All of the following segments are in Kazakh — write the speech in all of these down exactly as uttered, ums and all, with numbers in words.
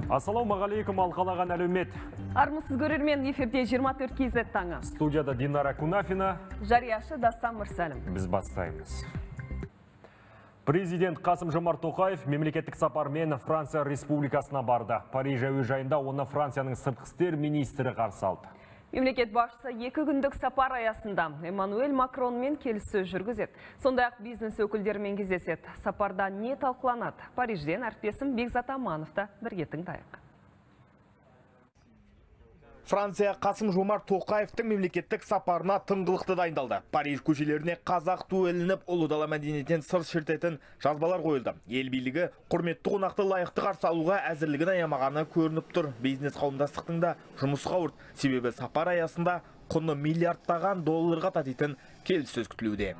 Ассалаумағалейкум, алқалаған әлеумет. Армысыз көрермен, эфирде жиырма төрт кей зет таңы. Студияда Динара Кунафина, жарияшы Дастан Мырсалым. Біз бастаймыз. Президент Қасым-Жомарт Тоқаев мемлекеттік сапармен Франция Республикасына барды. Париж әуежайында оны Францияның сыртқы істер министрі қарсы алды. Мемлекет басшысы екі күндік сапар аясында Эммануэль Макронмен келіссөз жүргізеді. Сондай-ақ бизнес өкілдерімен кездеседі. Сапарда не талқыланады? Парижден әріптесім Бекзат Амановты бірге тыңдайық. Франция Қасым-Жомарт Тоқаевтың мемлекеттік сапарына тыңғылықты дайындалды. Париж көшелеріне қазақ туы ілініп, ұлы дала мәдениетінен сыр шертетін жазбалар қойылды. Ел билігі құрметті қонақты лайықты қарсы алуға әзірлігін аямағаны көрініп тұр. Бизнес қауымдастықтың да жұмысқа ұрды. Себебі сапар аясында құны миллиардтаған долларға татитын келіссөз күтілуде.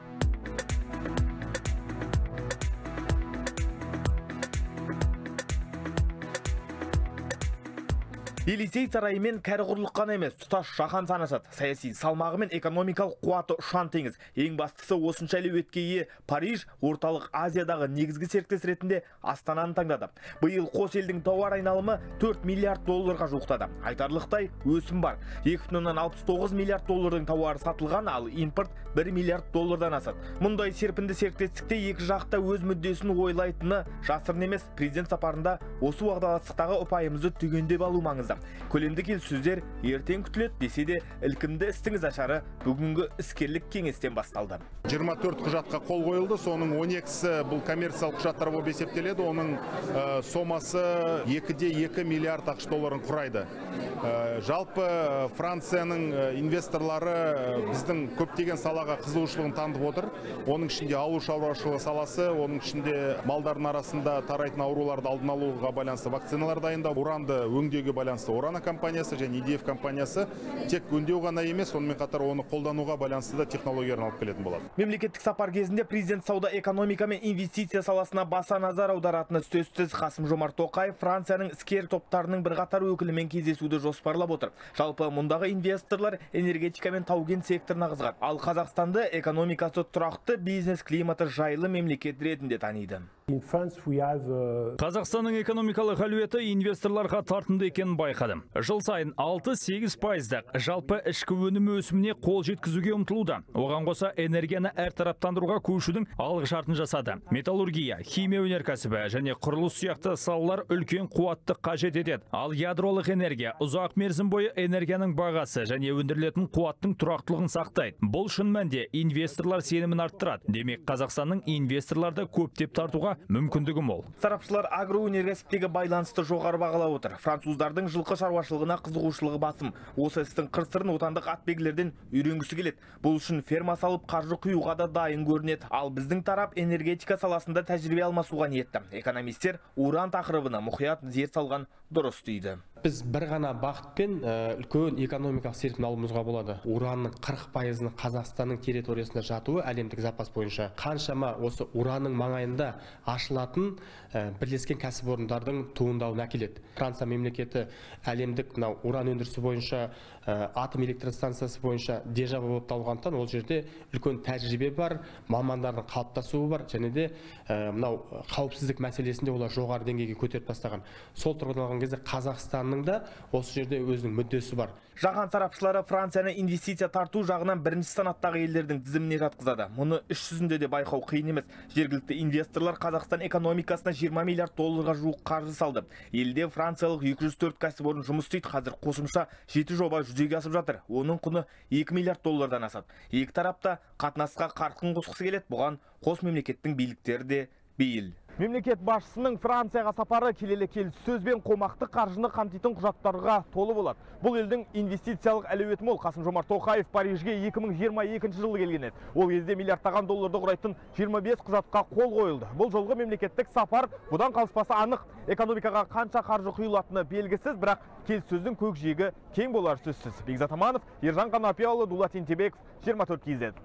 Елисей сарайымен кәрі құрлық қана емес, тұтас жаһан санасады. Саяси салмағы мен экономикалық қуаты ұшан теңіз. Ең бастысы осынша әлеуетке ие Париж орталық Азиядағы негізгі серіктес ретінде Астананы таңдады. Биыл қос елдің тауар айналымы төрт миллиард долларға жуықтады. Айтарлықтай өсім бар. екі бүтін оннан алпыс тоғыз миллиард доллардың тауары сатылған, ал импорт бір миллиард доллардан асады. Мұндай серпінді серіктестікте екі жақта өз мүддесін ойлайтыны жасырын емес. Президент сапарында осы уағдаластықтағы ұпайымызды түгендеп алу маңызды. Көлемді келіссөздер ертең күтіледі десе де, ілкімді істіңіз ашары бүгінгі іскерлік кеңестен басталды. жиырма төрт құжатқа қол қойылды, соның он екісі бұл коммерциялық құжаттар болып есептеледі. Оның ә, сомасы екі де екі миллиард ақш долларын құрайды. Ә, жалпы Францияның инвесторлары біздің көптеген салаға қызығушылығын танытып отыр. Оның ішінде ауыл шаруашылығы саласы, оның ішінде малдардың арасында тарайтын ауруларды алдын алуға байланысты вакциналар дайындау, уранды өңдеуге байланысты Орана компаниясы және и ди эф компаниясы тек өңдеу ғана емес, сонымен қатар оны қолдануға байланысты да технологияларын алып келетін болады. Мемлекеттік сапар кезінде президент сауда, экономика мен инвестиция саласына баса назар аударатыны сөзсіз. Қасым-Жомарт Тоқаев Францияның іскер топтарының бірқатар өкілімен кездесуді жоспарлап отыр. Жалпы мұндағы инвесторлар энергетика мен тау-кен секторына қызығады. Ал Қазақстанды экономикасы тұрақты, бизнес климаты жайлы мемлекет ретінде таниды. Қазақстанның экономикалық әлеуеті инвесторларға тартымды екенін байқадым. Жыл сайын алты сегіз пайыздық жалпы ішкі өнім өсіміне қол жеткізуге ұмтылуда. Оған қоса энергияны әртараптандыруға көшудің алғы шартын жасады. Металлургия, химия өнеркәсібі және құрылыс сияқты салалар үлкен қуатты қажет етеді. Ал ядролық энергия ұзақ мерзім бойы энергияның бағасы және өндірілетін қуаттың тұрақтылығын сақтайды. Бұл шын мәнінде инвесторлар сенімін арттырады. Демек, Қазақстанның инвесторларды көптеп тартуға мүмкіндігі мол. Сарапшылар агроөнеркәсіптегі байланысты жоғары бағалап отыр. Француздардың жылқы шаруашылығына қызығушылығы басым. Осы істің қыр-сырын отандық атбегілерден үйренгісі келеді. Бұл үшін ферма салып қаржы құюға да дайын көрінеді. Ал біздің тарап энергетика саласында тәжірибе алмасуға ниетті. Экономистер уран тақырыбына мұқият зер салған дұрыс дейді. Біз бір ғана бағытпен үлкен экономикалық серпін алуымызға болады. Уранның қырық пайызының Қазақстанның территориясында жатуы әлемдік запас бойынша. Қаншама осы уранның маңайында ашылатын бірлескен кәсіпорындардың туындауына әкеледі. Франция мемлекеті әлемдік уран өндірісі бойынша, атом электростанциясы бойынша держава болып табылғандықтан, ол жерде үлкен тәжірибе бар, мамандардың қалыптасуы бар, және де мынау қауіпсіздік мәселесінде олар жоғары деңгейге көтеріп бастаған. Сол тұрғыдан алған кезде Қазақстанның да осы жерде өзінің мүддесі бар. Жаһан сарапшылары Францияны инвестиция тарту жағынан бірінші санаттағы елдердің тізіміне жатқызады. Мұны іс жүзінде де байқау қиын емес. Жергілікті инвесторлар Қазақстан экономикасына жиырма миллиард долларға жуық қаржы салды. Елде франциялық екі жүз төрт кәсіпорын жұмыс істейді. Қазір қосымша жеті жоба жүзеге асып жатыр. Оның құны екі миллиард доллардан асады. Екі тарапта қатынасқа қарқын қосқысы келеді. Бұған қос мемлекеттің биліктері де бейіл. Мемлекет басшысының Францияға сапары келелі келіссөз бен қомақты қаржыны қамтитын құжаттарға толы болады. Бұл елдің инвестициялық әлеуеті мол. Қасым-Жомарт Тоқаев Парижге екі мың жиырма екінші жылы келген еді. Ол кезде миллиардтаған долларды құрайтын жиырма бес құжатқа қол қойылды. Бұл жолғы мемлекеттік сапар бұдан қалыспасы анық. Экономикаға қанша қаржы құйылатыны белгісіз, бірақ келіссөздің көкжиегі кең болар сөзсіз. Бекзат Аманов, Ержан Қанапияұлы, Дулат Ентебеков, жиырма төрт кей зет.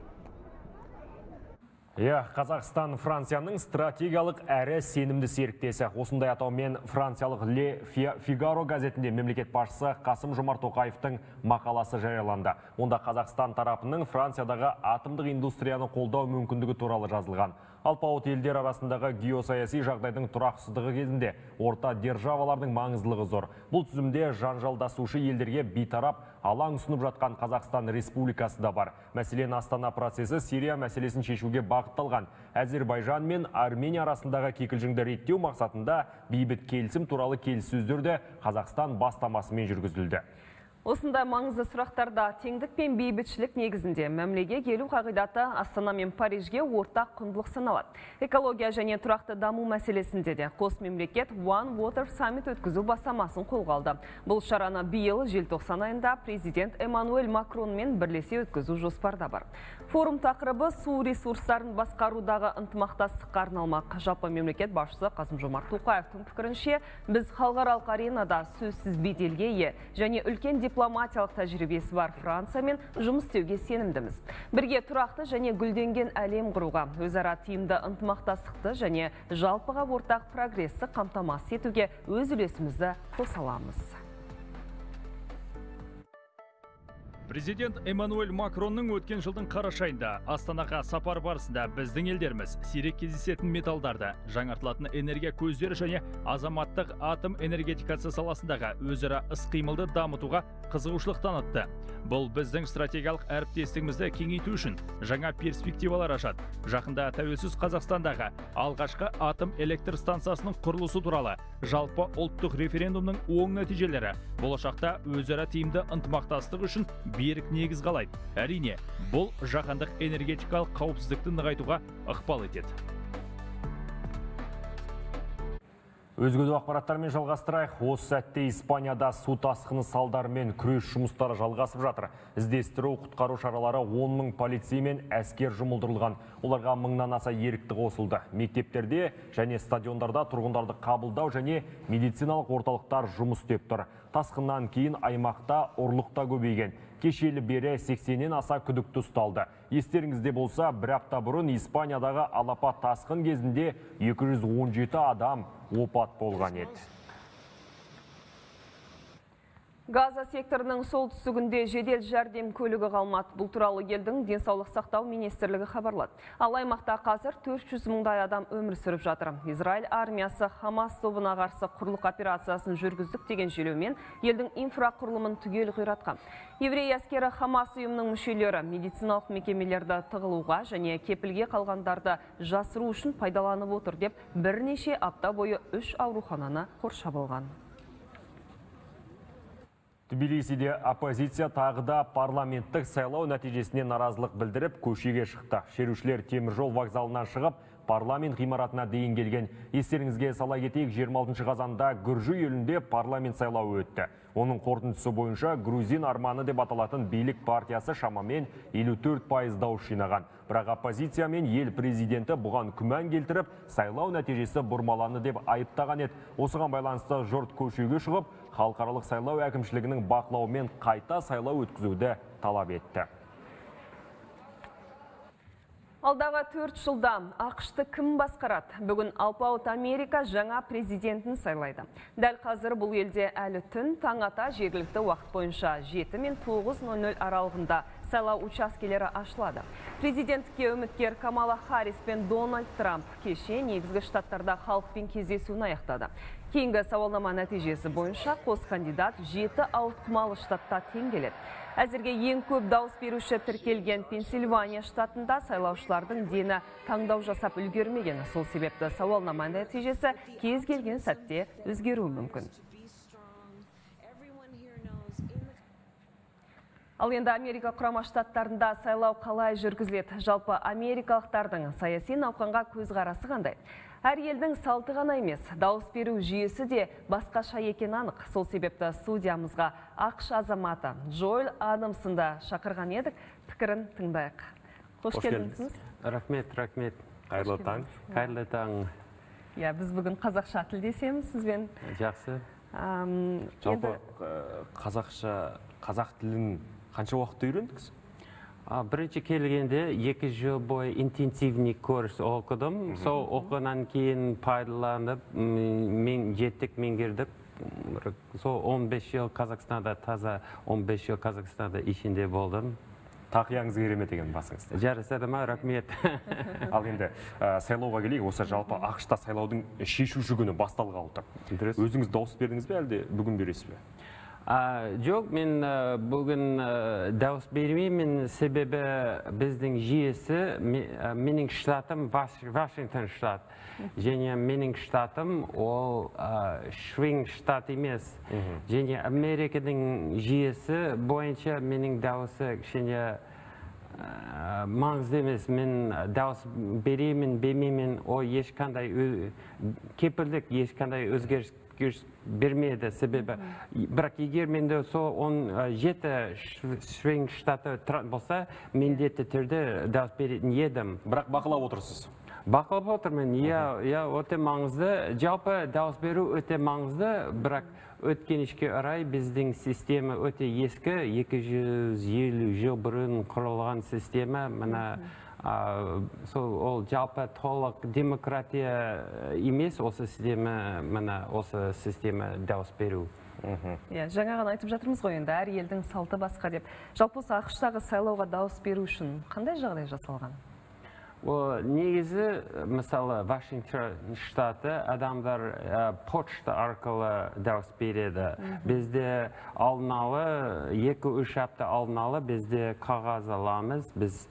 Иә, Қазақстан Францияның стратегиялық әрі сенімді серіктесі. Осындай атаумен франциялық Ле Фигаро газетінде мемлекет басшысы Қасым-Жомарт Тоқаевтың мақаласы жарияланды. Онда Қазақстан тарапының Франциядағы атомдық индустрияны қолдау мүмкіндігі туралы жазылған. Алпауыт елдер арасындағы геосаяси жағдайдың тұрақсыздығы кезінде орта державалардың маңыздылығы зор. Бұл тізімде жанжалдасушы елдерге бейтарап алаң ұсынып жатқан Қазақстан Республикасы да бар. Мәселен, Астана процесі Сирия мәселесін шешуге бағытталған. Әзербайжан мен Армения арасындағы кикілжіңді реттеу мақсатында бейбіт келісім туралы келіссөздерді Қазақстан бастамасымен жүргізілді. Осындай маңызды сұрақтарда теңдік пен бейбітшілік негізінде мәмілеге келу қағидаты Астана мен Парижге ортақ құндылық саналады. Экология және тұрақты даму мәселесінде де қос мемлекет One Water Summit өткізу бастамасын қолға алды. Бұл шараны биыл желтоқсан айында президент Эммануэль Макронмен бірлесе өткізу жоспарда бар. Форум тақырыбы су ресурстарын басқарудағы ынтымақтастыққа арналмақ. Жалпы мемлекет басшысы Қасым-Жомарт Тоқаевтың пікірінше, біз халықаралық аренада сөзсіз беделге ие және үлкен дипломатиялық тәжірибесі бар Франциямен жұмыс істеуге сенімдіміз. Бірге тұрақты және гүлденген әлем құруға, өзара тиімді ынтымақтастықты және жалпыға ортақ прогрессті қамтамасыз етуге өз үлесімізді қоса аламыз. Президент Эммануэль Макронның өткен жылдың қараша айында Астанаға сапар барысында біздің елдеріміз сирек кездесетін металдарды, жаңартылатын энергия көздері және азаматтық атом энергетикасы саласындағы өзара іс-қимылды дамытуға қызығушылық танытты. Бұл біздің стратегиялық әріптестігімізді кеңейту үшін жаңа перспективалар ашады. Жақында тәуелсіз Қазақстандағы алғашқы атом электр станциясының құрылысы туралы жалпы ұлттық референдумның оң нәтижелері болашақта өзара тиімді ынтымақтастық үшін берік негіз қалайды. Әрине, бұл жаһандық энергетикалық қауіпсіздікті нығайтуға ықпал етеді. Өзге де ақпараттармен жалғастырайық. Осы сәтте Испанияда су тасқыны салдарымен күрес жұмыстары жалғасып жатыр. Іздестіру құтқару шаралары он мың полицей мен әскер жұмылдырылған. Оларға мыңнан аса ерікті қосылды. Мектептерде және стадиондарда тұрғындарды қабылдау және медициналық орталықтар жұмыс істеп тұр. Тасқыннан кейін аймақта ұрлық та көбейген. Кешелі бері сексеннен аса күдікті ұсталды. Естеріңізде болса, бір апта бұрын Испаниядағы алапат тасқын кезінде екі жүз он жеті адам опат болған еді. Газа секторының солтүстігінде жедел жәрдем көлігі қалмады. Бұл туралы елдің денсаулық сақтау министрлігі хабарлады. Ал аймақта қазір төрт жүз мыңдай адам өмір сүріп жатыр. Израиль армиясы Хамас тобына қарсы құрлық операциясын жүргіздік деген желеумен елдің инфрақұрылымын түгел қиратқан. Еврей әскері Хамас ұйымының мүшелері медициналық мекемелерді тығылуға және кепілге қалғандарды жасыру үшін пайдаланып отыр деп бірнеше апта бойы үш аурухананы қоршап алған. Тбилисиде оппозиция тағы да парламенттік сайлау нәтижесіне наразылық білдіріп көшеге шықты. Шерушілер теміржол вокзалынан шығып, парламент ғимаратына дейін келген. Естеріңізге сала кетейік, жиырма алтыншы қазанда Гүржі елінде парламент сайлауы өтті. Оның қорытындысы бойынша грузин арманы деп аталатын билік партиясы шамамен елу төрт пайыз дауыс жинаған. Бірақ оппозиция мен ел президенті бұған күмән келтіріп, сайлау нәтижесі бұрмаланы деп айыптаған еді. Осыған байланысты жұрт көшеге шығып, халықаралық сайлау әкімшілігінің бақылауымен қайта сайлау өткізуді талап етті. Алдағы төрт жылда ақшты кім басқарады? Бүгін Алпауыт Америка жаңа президентін сайлайды. Дәл қазір бұл елде әлі түн таң ата жергілікті уақыт бойынша жеті мен тоғыз нөл нөл аралығында сайлау учаскелері ашылады. Президенттікке үміткер Камала Харрис пен Дональд Трамп кеше негізгі штаттарда халықпен кездесуін аяқтады. Кейінгі сауалнама нәтижесі бойынша қос кандидат жеті ауытқымалы штатта тең келеді. Әзірге ең көп дауыс беруші тіркелген Пенсильвания штатында сайлаушылардың дені таңдау жасап үлгермеген. Сол себепті сауалнама нәтижесі кез келген сәтте өзгеруі мүмкін. Ал енді Америка құрама штаттарында сайлау қалай жүргізіледі? Жалпы америкалықтардың саяси науқанға көзқарасы қандай? Әр елдің салты ғана емес, дауыс беру жүйесі де басқаша екен анық. Сол себепті студиямызға ақш азаматы Джоэл Адамсында шақырған едік, пікірін тыңдайық. Қош келдіңіз. Рахмет, рахмет. Қайырлы таң. Қайырлы таң. Я, біз бүгін қазақша тілдесеміз сізбен. Жақсы. Жалпы қазақша, қазақ тілін қанша уақытта үйрендіңіз? Бірінші келгенде екі жыл бойы интенсивный курс оқыдым. Сол оқынан кейін пайдаланып, мен жеттік меңгердік. Сол он бес жыл Қазақстанда, таза он бес жыл Қазақстанда ішінде болдым. Тақияңыз керемет екен басыңызда. Жарасады ма, рахмет. Ал енді сайлауға келейік, осы жалпы ақш-та сайлаудың шешуші күні басталғалы тұр. Өзіңіз дауыс бердіңіз бе, әлде бүгін бересіз бе? Жоқ, мен бүгін дауыс бермеймін, себебі біздің жүйесі, менің штатым Вашингтон штат. Және менің штатым ол Швинг штат емес. Және Американың жүйесі бойынша менің дауысы кішкене маңызды емес. Мен дауыс беремін, бермеймін, ол ешқандай кепілдік, ешқандай өзгеріс бермеді, себебі бірақ егер менде сол он жеті Швинг штаты болса, міндетті түрде дауыс беретін едім. Бірақ бақылап отырсыз? Бақылап отырмын, иә, өте маңызды. Жалпы дауыс беру өте маңызды, бірақ өткенішке орай біздің система өте ескі, екі жүз елу жыл бұрын құрылған система. Мына ол жалпы толық демократия емес, осы система, мына осы система дауыс беру. Жаңа ғана айтып жатырмыз ғой, енді әр елдің салты басқа деп. Жалпы осы ақш-тағы сайлауға дауыс беру үшін қандай жағдай жасалған? Негізі, мысалы, Вашингтон штаты адамдар почта арқылы дауыс береді. Бізде алдын-ала, екі-үш апта алдын-ала бізде қағаз аламыз. Біз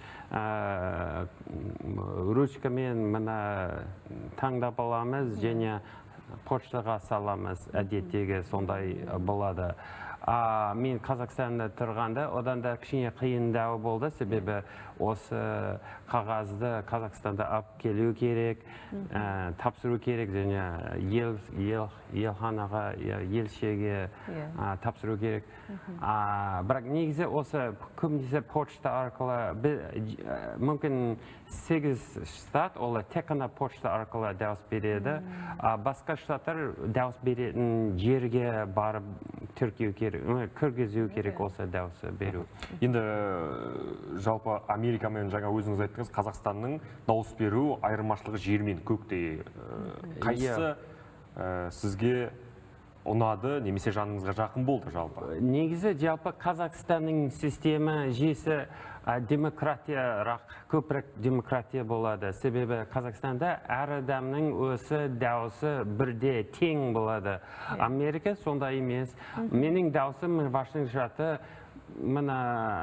ручкамен мына таңдап аламыз және почтаға саламыз. Әдеттегі сондай болады. Мен Қазақстанда тұрғанда, одан да кішкене қиындау болды, себебі осы қағазды Қазақстанда алып келу керек, тапсыру керек, және елханаға, елшіге тапсыру керек. Бірақ негізі осы көбінесе почта арқылы, мүмкін сегіз штат, ол тек қана почта арқылы дауыс береді. Басқа штаттар дауыс беретін жерге барып тіркеу керек, кіргізу керек осы дауыс беру. Енді жалпы Америкамен жаңа өзіңіз айттыңыз, Қазақстанның дауыс беру айырмашылығы жер мен көктей. Қайсысы сізге ұнады, немесе жаныңызға жақын болды жалпы? Негізі жалпы Қазақстанның система жүйесі демократиярақ, көпірек демократия болады. Себебі Қазақстанда әр адамның өсі дауысы бірде тең болады. Америка сондай емес. Менің дауысым Вашингтон штаты мына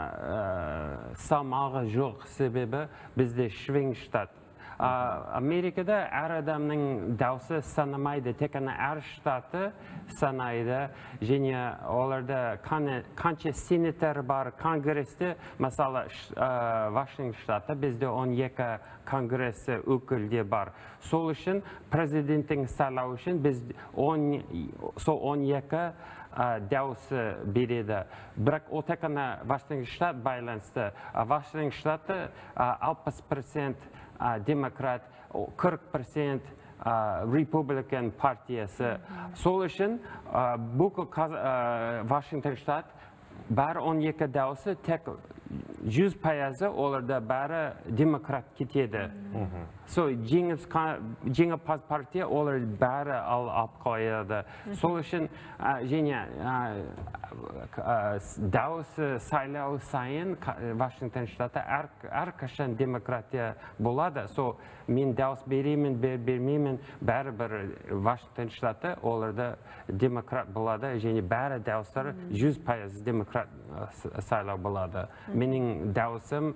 салмағы жоқ, себебі бізде Швинг штат. Америкада әр адамның дауысы санамайды, тек қана әр штаты санайды, және оларда қанша сенатор бар конгрессте, мысалы Вашингтон штаты бізде он екі конгресс өкілде бар. Сол үшін президенттің сайлау үшін біз сол он екі дауысы береді. Бірақ ол тек қана Вашингтон штат байланысты. Вашингтон штаты алпыс процент демократ, қырық процент республикан партиясы. Сол үшін бүкіл Вашингтон штат бәрі он екі дауысы, тек жүз пайызы оларда бәрі демократ кетеді. Сол жеңімпаз партия олар бәрі алып қояды. Сол үшін және дауысы сайлау сайын Вашингтон штаты әрқашан демократия болады. Сол мен дауыс беремін, бермеймін, бәрібір Вашингтон штаты оларда демократ болады, және бәрі дауыстар жүз пайыз демократ сайлау болады. Менің дауысым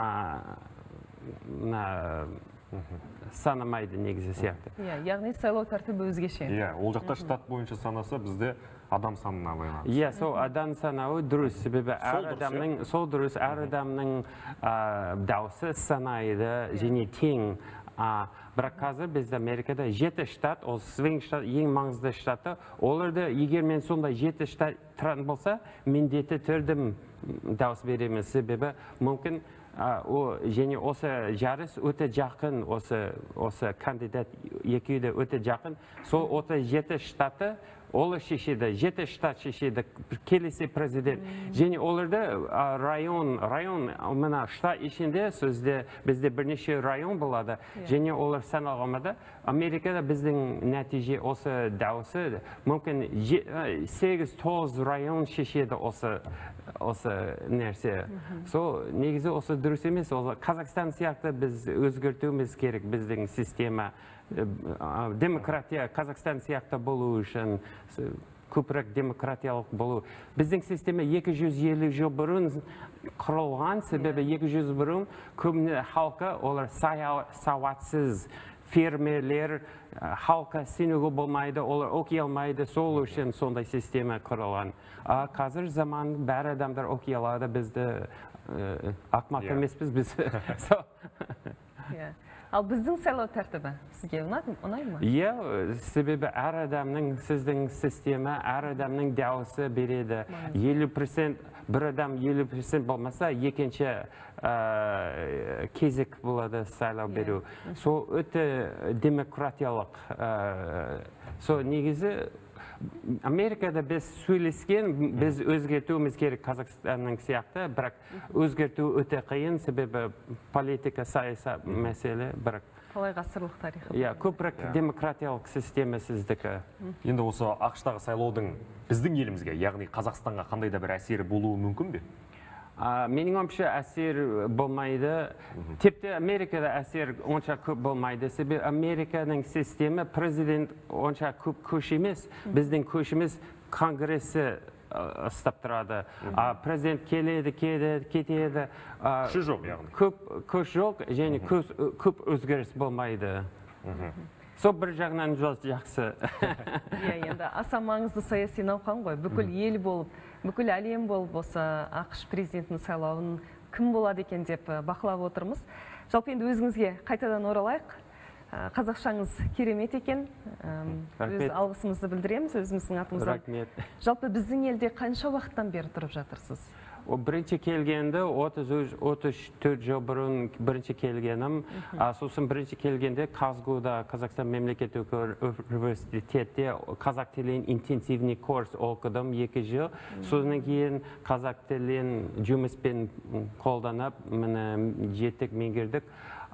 санамайды негізі сияқты. Яғни сайлау тәртібі өзгеше. Ол жақта штат бойынша санаса, бізде адам санына байланысты. Иә, сол адам санауы дұрыс, себебі сол дұрыс, әр адамның дауысы санайды және тең. Бірақ қазір бізде Америкада жеті штат, ол Швинг штат ең маңызды штаты. Оларды егер мен сондай жеті штат тұратын болса, міндетті түрде дауыс беремін, себебі мүмкін және осы жарыс өте жақын, осы кандидат екеуі де өте жақын. Сол отыз жеті штаты олар шешеді, жеті штат шешеді, келесі президент. Және оларда район, район, мына штат ішінде сөзде бізде бірнеше район болады. Және олар саналғанда, Америкада біздің нәтиже осы дауысы, мүмкін сегіз тоғыз район шешеді осы осы нәрсе. Сол негізі осы дұрыс емес. Қазақстан сияқты біз өзгертуіміз керек біздің система. Демократия Қазақстан сияқты болу үшін, көпірек демократиялық болу. Біздің система екі жүз елу жыл бұрын құрылған, себебі екі жүз бұрын көбіне халқы олар сауатсыз, фермерлер, халыққа сенуге болмайды, олар оқи алмайды, сол үшін сондай система құрылған. Қазір заман бәрі адамдар оқи алады, бізді ақымақ емеспіз біз. Ал біздің сайлау тәртібі сізге ұнайды ма? Иә, себебі әр адамның, сіздің система, әр адамның дауысы береді. елу процент, бір адам елу процент болмаса, екінші кезек болады сайлау беру. Сол өте демократиялық. Сол негізі Америкада біз сөйлескен, біз өзгертуіміз керек Қазақстанның сияқты, бірақ өзгерту өте қиын, себебі политика, саясат мәселе, бірақ қалай ғасырлық тарихы. Иә, көпірек демократиялық система сіздікі. Енді осы ақш-тағы сайлаудың біздің елімізге, яғни Қазақстанға қандай да бір әсері болуы мүмкін бе? Менің ойымша әсер болмайды. Тіпті Америкада әсер онша көп болмайды. Себебі Американың система президент онша көп көш емес. Біздің көшіміз конгресі ұстап тұрады. Президент келеді, кетеді. Күші жоқ, яғни. Көп көш жоқ, және көп өзгеріс болмайды. Сол бір жағынан жақсы. Енді аса маңызды саяси науқан ғой. Бүкіл ел болып, бүкіл әлем болып осы ақш президентінің сайлауын кім болады екен деп бақылап отырмыз. Жалпы енді өзіңізге қайтадан оралайық. Қазақшаңыз керемет екен. Өз алғысымызды білдіреміз өзіміздің атымыздан. Рахмет. Жалпы біздің елде қанша уақыттан бері тұрып жатырсыз? Бірінші келгенде отыз төрт жыл бұрын бірінші келгенім. Сосын бірінші келгенде Казгуда, Қазақстан мемлекеттік университетте қазақ тілін интенсивный курс оқыдым екі жыл. Содан кейін қазақ тілін жұмыспен қолданып, міне жеттік меңгердік.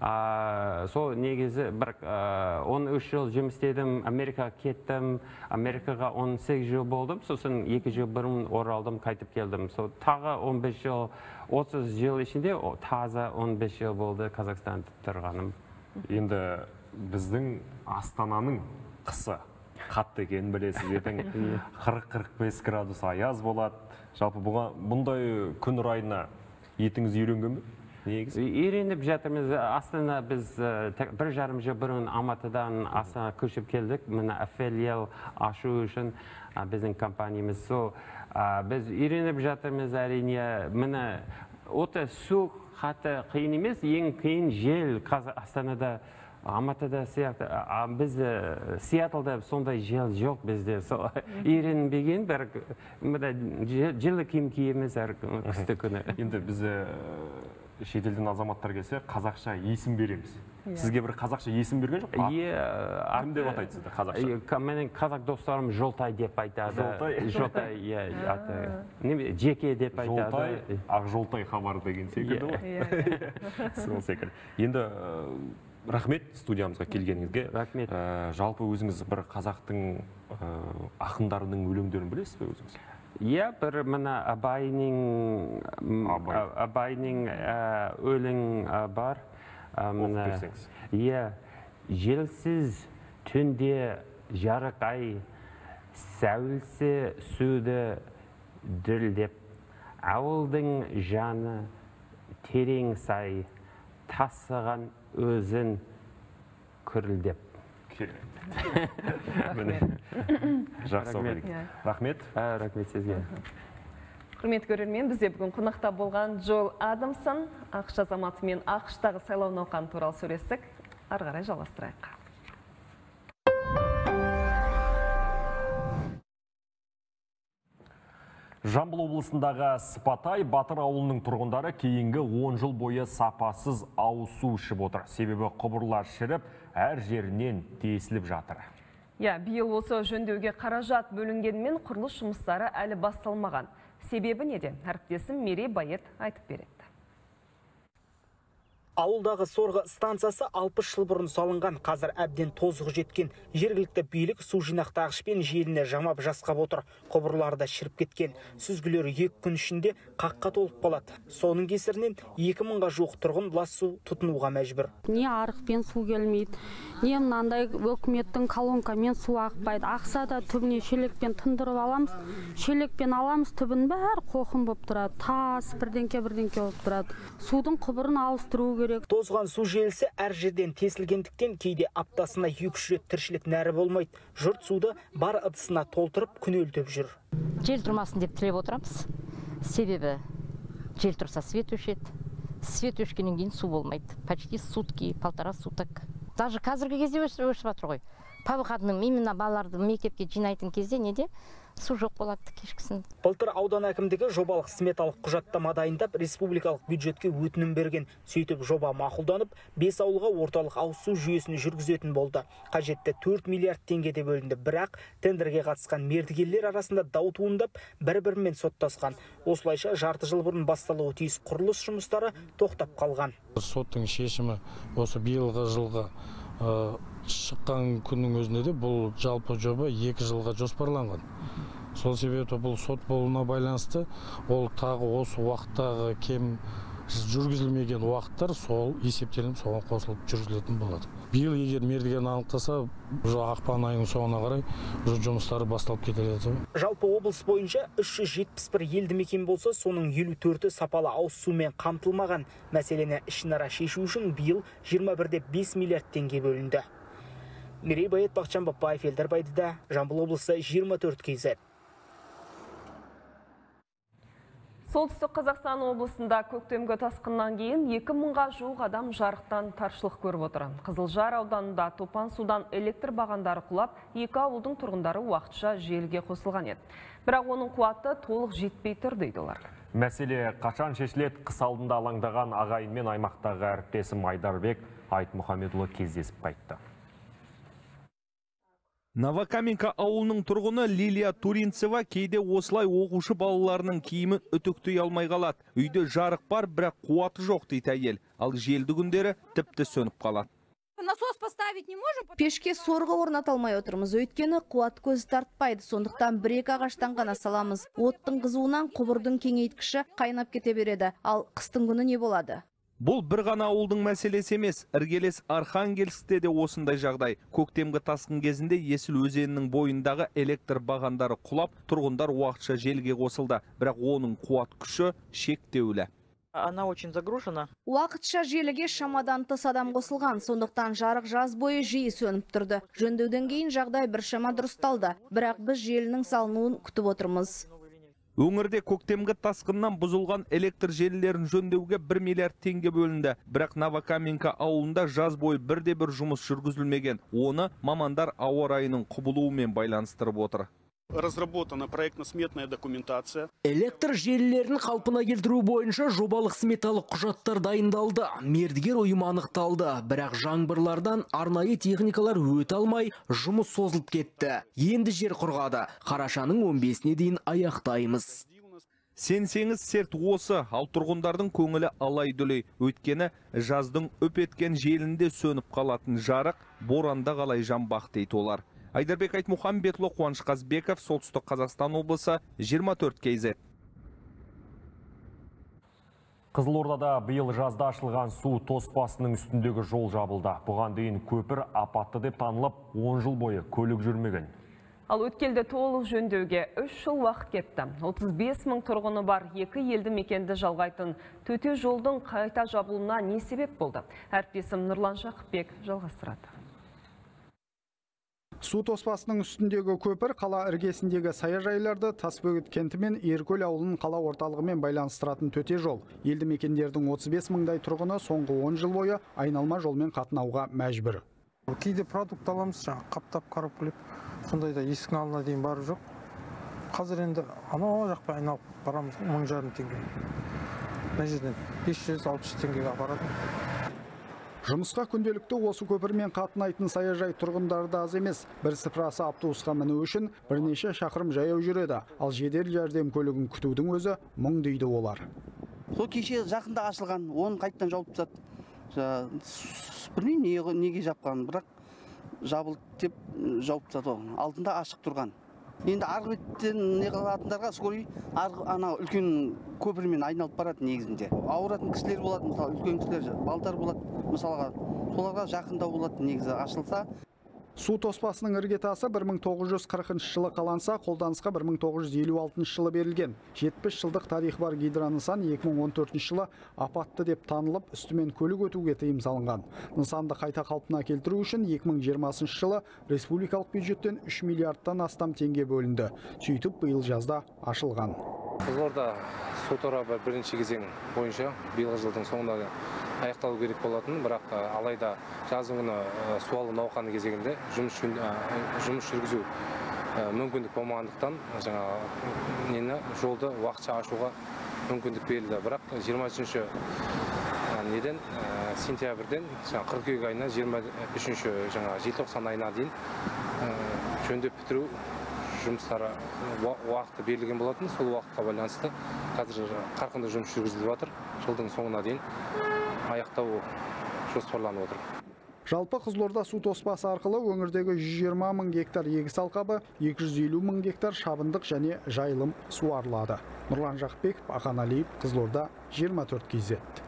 Сол негізі бір он үш жыл жұмыс істедім, Америкаға кеттім, Америкаға он сегіз жыл болдым, сосын екі жыл бұрын оралдым, қайтып келдім. Тағы он бес жыл, отыз жыл ішінде таза он бес жыл болды Қазақстанда тұрғаным. Енді біздің Астананың қысы қатты екенін білесіз, ертең қырық қырық бес градус аяз болады. Жалпы бұндай күн райына етіңіз үйренген бе? Үйреніп жатырмыз. Астана біз бір жарым жыл бұрын Алматыдан Астана көшіп келдік. Мына филиал ашу үшін біздің компаниямыз. Біз үйреніп жатырмыз әрине. Мына оты суық, қатты қиын емес, ең қиын жел Астанада, Алматыда сияқты. Біз Сиэтлда сондай жел жоқ бізде. Үйренбеген, бірақ жылы киім киеміз әр қысты күні. Енді біз шетелден азаматтар келсе, қазақша есім береміз. Сізге бір қазақша есім берген жоқ па? Кім деп атайды сізді қазақша? Менің қазақ достарым Жолтай деп айтады. Жолтай? Жолтай, иә. Жеке деп айтады. Жолтай, ақ Жолтай хабар деген секілді ғой. Сол секілді. Енді рахмет студиямызға келгеніңізге. Рахмет. Жалпы өзіңіз бір қазақтың ақындарының өлеңдерін білесіз бе өзіңіз? Иә, бір мына Абайның Абайның өлең бар. Оқып берсеңіз. Иә, желсіз түнде жарық ай, сәулесі суды дүрілдеп, ауылдың жаны терең сай, тасыған өзін күрілдеп. Жақсы оқиық. Рахмет. Рахмет сізге. Құрметті көрермен, бізде бүгін қонақта болған Джоэл Адамсон, ақш азаматы мен ақштағы сайлау науқаны туралы сөйлестік. Ары қарай жалғастырайық. Жамбыл облысындағы Сыпатай Батыр ауылының тұрғындары кейінгі он жыл бойы сапасыз ауыз су ішіп отыр. Себебі құбырлар шіріп, әр жерінен тесіліп жатыр. Я, биыл осы жөндеуге қаражат бөлінгенмен құрылыс жұмыстары әлі басталмаған. Себебі неде? Әріптесім Мерей Байет айтып береді. Ауылдағы сорғы станциясы алпыс жыл бұрын салынған, қазір әбден тозығы жеткен. Жергілікті билік су жинақтағышпен желіне жамап жасқап отыр. Құбырлары да шіріп кеткен. Сүзгілері екі күн ішінде қаққа толып қалады. Соның кесірінен екі мыңға жуық тұрғын лас су тұтынуға мәжбүр. Не арықпен су келмейді, не мынандай өкіметтің колонкамен су ақпайды. Ақса да түбіне шелекпен тындырып аламыз. Шелекпен аламыз, түбін бәрі қоқым болып тұрады. Тас бірдеңке бірдеңке болып тұрады. Судың құбырын ауыстыру керек. Тозған су желісі әр жерден тесілгендіктен кейде аптасына екі үш рет тіршілік нәрі болмайды. Жұрт суды бар ыдысына толтырып күнелтіп жүр. Жел тұрмасын деп тілеп отырамыз. Себебі жел тұрса свет өшеді. Свет өшкеннен кейін су болмайды. Почти сутки, полтора суток. Даже қазіргі кезде өшіп жатыр ғой. По выходным именно балаларды мектепке жинайтын кезде неде су жоқ болады кешкісін. Былтыр аудан әкімдігі жобалық сметалық құжаттама дайындап, республикалық бюджетке өтінім берген. Сөйтіп жоба мақұлданып, бес ауылға орталық ауыз су жүйесін жүргізетін болды. Қажетті төрт миллиард теңгеде бөлінді. Бірақ тендерге қатысқан мердігерлер арасында дау туындап, бір-бірімен соттасқан. Осылайша жарты жыл бұрын басталуы тиіс құрылыс жұмыстары тоқтап қалған. Соттың шешімі осы биылғы жылға шыққан күннің өзінде де бұл жалпы жоба екі жылға жоспарланған. Сол себепті бұл сот болуына байланысты, ол тағы осы уақыттағы кем жүргізілмеген уақыттар сол есептелініп соған қосылып жүргізілетін болады. Биыл егер мердігер анықтаса, ақпан айының соңына қарай жұмыстары басталып кетеді. Жалпы облыс бойынша үш жүз жетпіс бір елді мекен болса, соның елу төрті сапалы ауыз сумен қамтылмаған. Мәселені ішінара шешу үшін биыл жиырма бір де бес миллиард теңге бөлінді. Мерей Байет, Бақытжан Бапаев, Елдар Байдыда, Жамбыл облысы, жиырма төрт кей зет. Солтүстік Қазақстан облысында көктемгі тасқыннан кейін екі мыңға жуық адам жарықтан таршылық көріп отыр. Қызылжар ауданында топан судан электр бағандары құлап, екі ауылдың тұрғындары уақытша желіге қосылған еді. Бірақ оның қуаты толық жетпей тұр дейді олар. Мәселе қашан шешіледі? Қыс алдында алаңдаған ағайынмен аймақтағы әріптесім Айдарбек Айтмұхамедұлы кездесіп қайтты. Новокаменка ауылының тұрғыны Лилия Туринцева кейде осылай оқушы балаларының киімін үтіктей алмай қалады. Үйде жарық бар, бірақ қуаты жоқ дейді әйел. Ал желді күндері тіпті сөніп қалады. Насос поставить не можем? Пешке сорғы орната алмай отырмыз. Өйткені қуат көзі тартпайды. Сондықтан бір-екі ағаштан ғана саламыз. Оттың қызуынан құбырдың кеңейткіші қайнап кете береді. Ал қыстың күні не болады? Бұл бір ғана ауылдың мәселесі емес, іргелес Архангельскте де осындай жағдай. Көктемгі тасқын кезінде Есіл өзенінің бойындағы электр бағандары құлап, тұрғындар уақытша желіге қосылды. Бірақ оның қуат күші шектеулі. Она очень загружена. Уақытша желіге шамадан тыс адам қосылған, сондықтан жарық жаз бойы жиі сөніп тұрды. Жөндеуден кейін жағдай біршама дұрысталды, бірақ біз желінің салынуын күтіп отырмыз. Өңірде көктемгі тасқыннан бұзылған электр желілерін жөндеуге бір миллиард теңге бөлінді. Бірақ Новокаменка ауылында жаз бойы бірде бір жұмыс жүргізілмеген. Оны мамандар ауа райының құбылуымен байланыстырып отыр. Разработана проектно-сметная документация. Электр желілерін қалпына келтіру бойынша жобалық сметалық құжаттар дайындалды. Мердігер ұйым анықталды. Бірақ жаңбырлардан арнайы техникалар өте алмай, жұмыс созылып кетті. Енді жер құрғады. Қарашаның он бесіне дейін аяқтаймыз. Сенсеңіз серт осы, ал тұрғындардың көңілі алай-дүлей. Өйткені жаздың үп еткен желінде сөніп қалатын жарық боранда қалай жанбақ дейді олар. Айдарбек Айтмұхамедұлы, Қуаныш Қазбеков, Солтүстік Қазақстан облысы, жиырма төрт кей зет. Қызылордада биыл жазда ашылған су тоспасының үстіндегі жол жабылды. Бұған дейін көпір апатты деп танылып, он жыл бойы көлік жүрмеген. Ал өткелді толық жөндеуге үш жыл уақыт кетті. отыз бес мың тұрғыны бар екі елді мекенді жалғайтын төте жолдың қайта жабылуына не себеп болды? Әріптесім Нұрлан Жақыпбек жалғастырады. Су тоспасының үстіндегі көпір қала іргесіндегі саяжайларды Тасбөгет кенті мен Еркөл ауылын қала орталығымен байланыстыратын төте жол. Елді мекендердің отыз бес мыңдай тұрғыны соңғы он жыл бойы айналма жолмен қатынауға мәжбүр. Кейде продукт аламыз, қаптап қарап келіп, сондайда есіктің алдына дейін барып жоқ. Қазір енді анау жақпай айналып барамыз, мың жарым теңге. Мына жерден бес жүз алпыс теңгеге апарады. Жұмысқа күнделікті осы көпірмен қатынайтын саяжай тұрғындары да аз емес. Бірсыпырасы автобусқа міну үшін бірнеше шақырым жаяу жүреді. Ал жедел жәрдем көлігін күтудің өзі мұң дейді олар. Сол кеше жақында ашылған, оны қайттан жауып тастады. Білмеймін неге жапқан, бірақ жабылды деп жауып тастады. Алдында ашық тұрған. Енді арғы беттен не қылатындарға скорый ана үлкен көпірмен айналып барады негізінде. Ауыратын кісілер болады, мысалы үлкен кісілер, балдар болады, мысалға соларға жақында болады негізі ашылса. Су тоспасының іргетасы бір мың тоғыз жүз қырқыншы жылы қаланса, қолданысқа бір мың тоғыз жүз елу алтыншы жылы берілген. жетпіс жылдық тарихы бар гидронысан екі мың он төртінші жылы апатты деп танылып, үстімен көлік өтуге тыйым салынған. Нысанды қайта қалпына келтіру үшін екі мың жиырмасыншы жылы республикалық бюджеттен үш миллиардтан астам теңге бөлінді. Сөйтіп биыл жазда ашылған. Қызылорда су торабы бірінші кезең бойынша биылғы жылдың соңында аяқталу керек болатын, бірақ алайда жаздың күні су алу науқаны кезегінде жұмыс жұмыс жүргізу мүмкіндік болмағандықтан жаңа нені жолды уақытша ашуға мүмкіндік берілді. Бірақ жиырма үшінші неден сентябрьден қыркүйек айына жиырма үшінші жаңа желтоқсан айына дейін жөндеп бітіру жұмыстары уақыты берілген болатын. Сол уақытқа байланысты қазір қарқынды жұмыс жүргізіліп жатыр. Жылдың соңына дейін аяқтау жоспарланып отыр. Жалпы Қызылорда су тоспасы арқылы өңірдегі жүз жиырма мың гектар егіс алқабы, екі жүз елу мың гектар шабындық және жайылым суарылады. Нұрлан Жақпеков, Ақан Алиев, Қызылорда, жиырма төрт кей зет.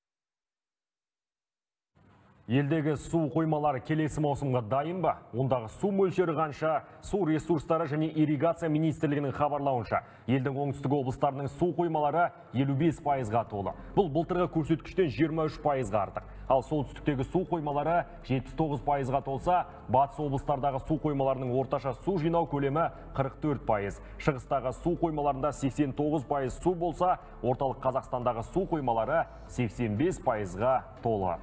Елдегі су қоймалары келесі маусымға дайын ба? Ондағы су мөлшері қанша? Су ресурстары және ирригация министрлігінің хабарлауынша, елдің оңтүстік облыстарының су қоймалары елу бес пайызға толы. Бұл былтырғы көрсеткіштен жиырма үш пайызға артық. Ал солтүстіктегі су қоймалары жетпіс тоғыз пайызға толса, батыс облыстардағы су қоймаларының орташа су жинау көлемі қырық төрт пайыз. Шығыстағы су қоймаларында сексен тоғыз пайыз су болса, орталық Қазақстандағы су қоймалары сексен бес пайызға толы.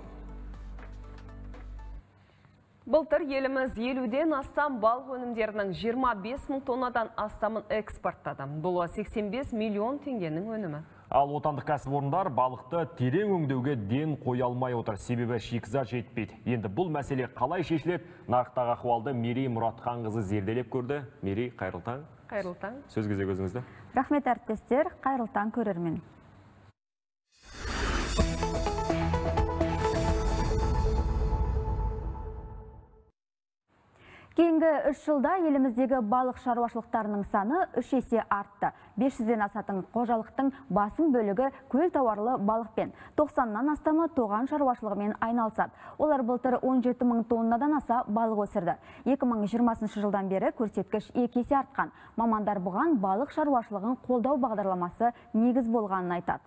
Былтыр еліміз елуден астам балық өнімдерінің жиырма бес мың тоннадан астамын экспорттады. Бұл сексен бес миллион теңгенің өнімі. Ал отандық кәсіпорындар балықты терең өңдеуге ден қоя алмай отыр, себебі шикізат жетпейді. Енді бұл мәселе қалай шешіледі? Нарықтағы ахуалды Мерей Мұратханқызы зерделеп көрді. Мерей, қайырлы таң. Қайырлы таң. Сөз кезегі өзіңізді. Рахмет әріптестер, қайырлы таң көрермен. Кейінгі үш жылда еліміздегі балық шаруашылықтарының саны үш есе артты. бес жүзден асатын қожалықтың басым бөлігі көл тауарлы балықпен, тоқсаннан астамы тоған шаруашылығымен айналысады. Олар былтыр он жеті мың тоннадан аса балық өсірді. екі мың жиырмасыншы жылдан бері көрсеткіш екі есе артқан. Мамандар бұған балық шаруашылығын қолдау бағдарламасы негіз болғанын айтады.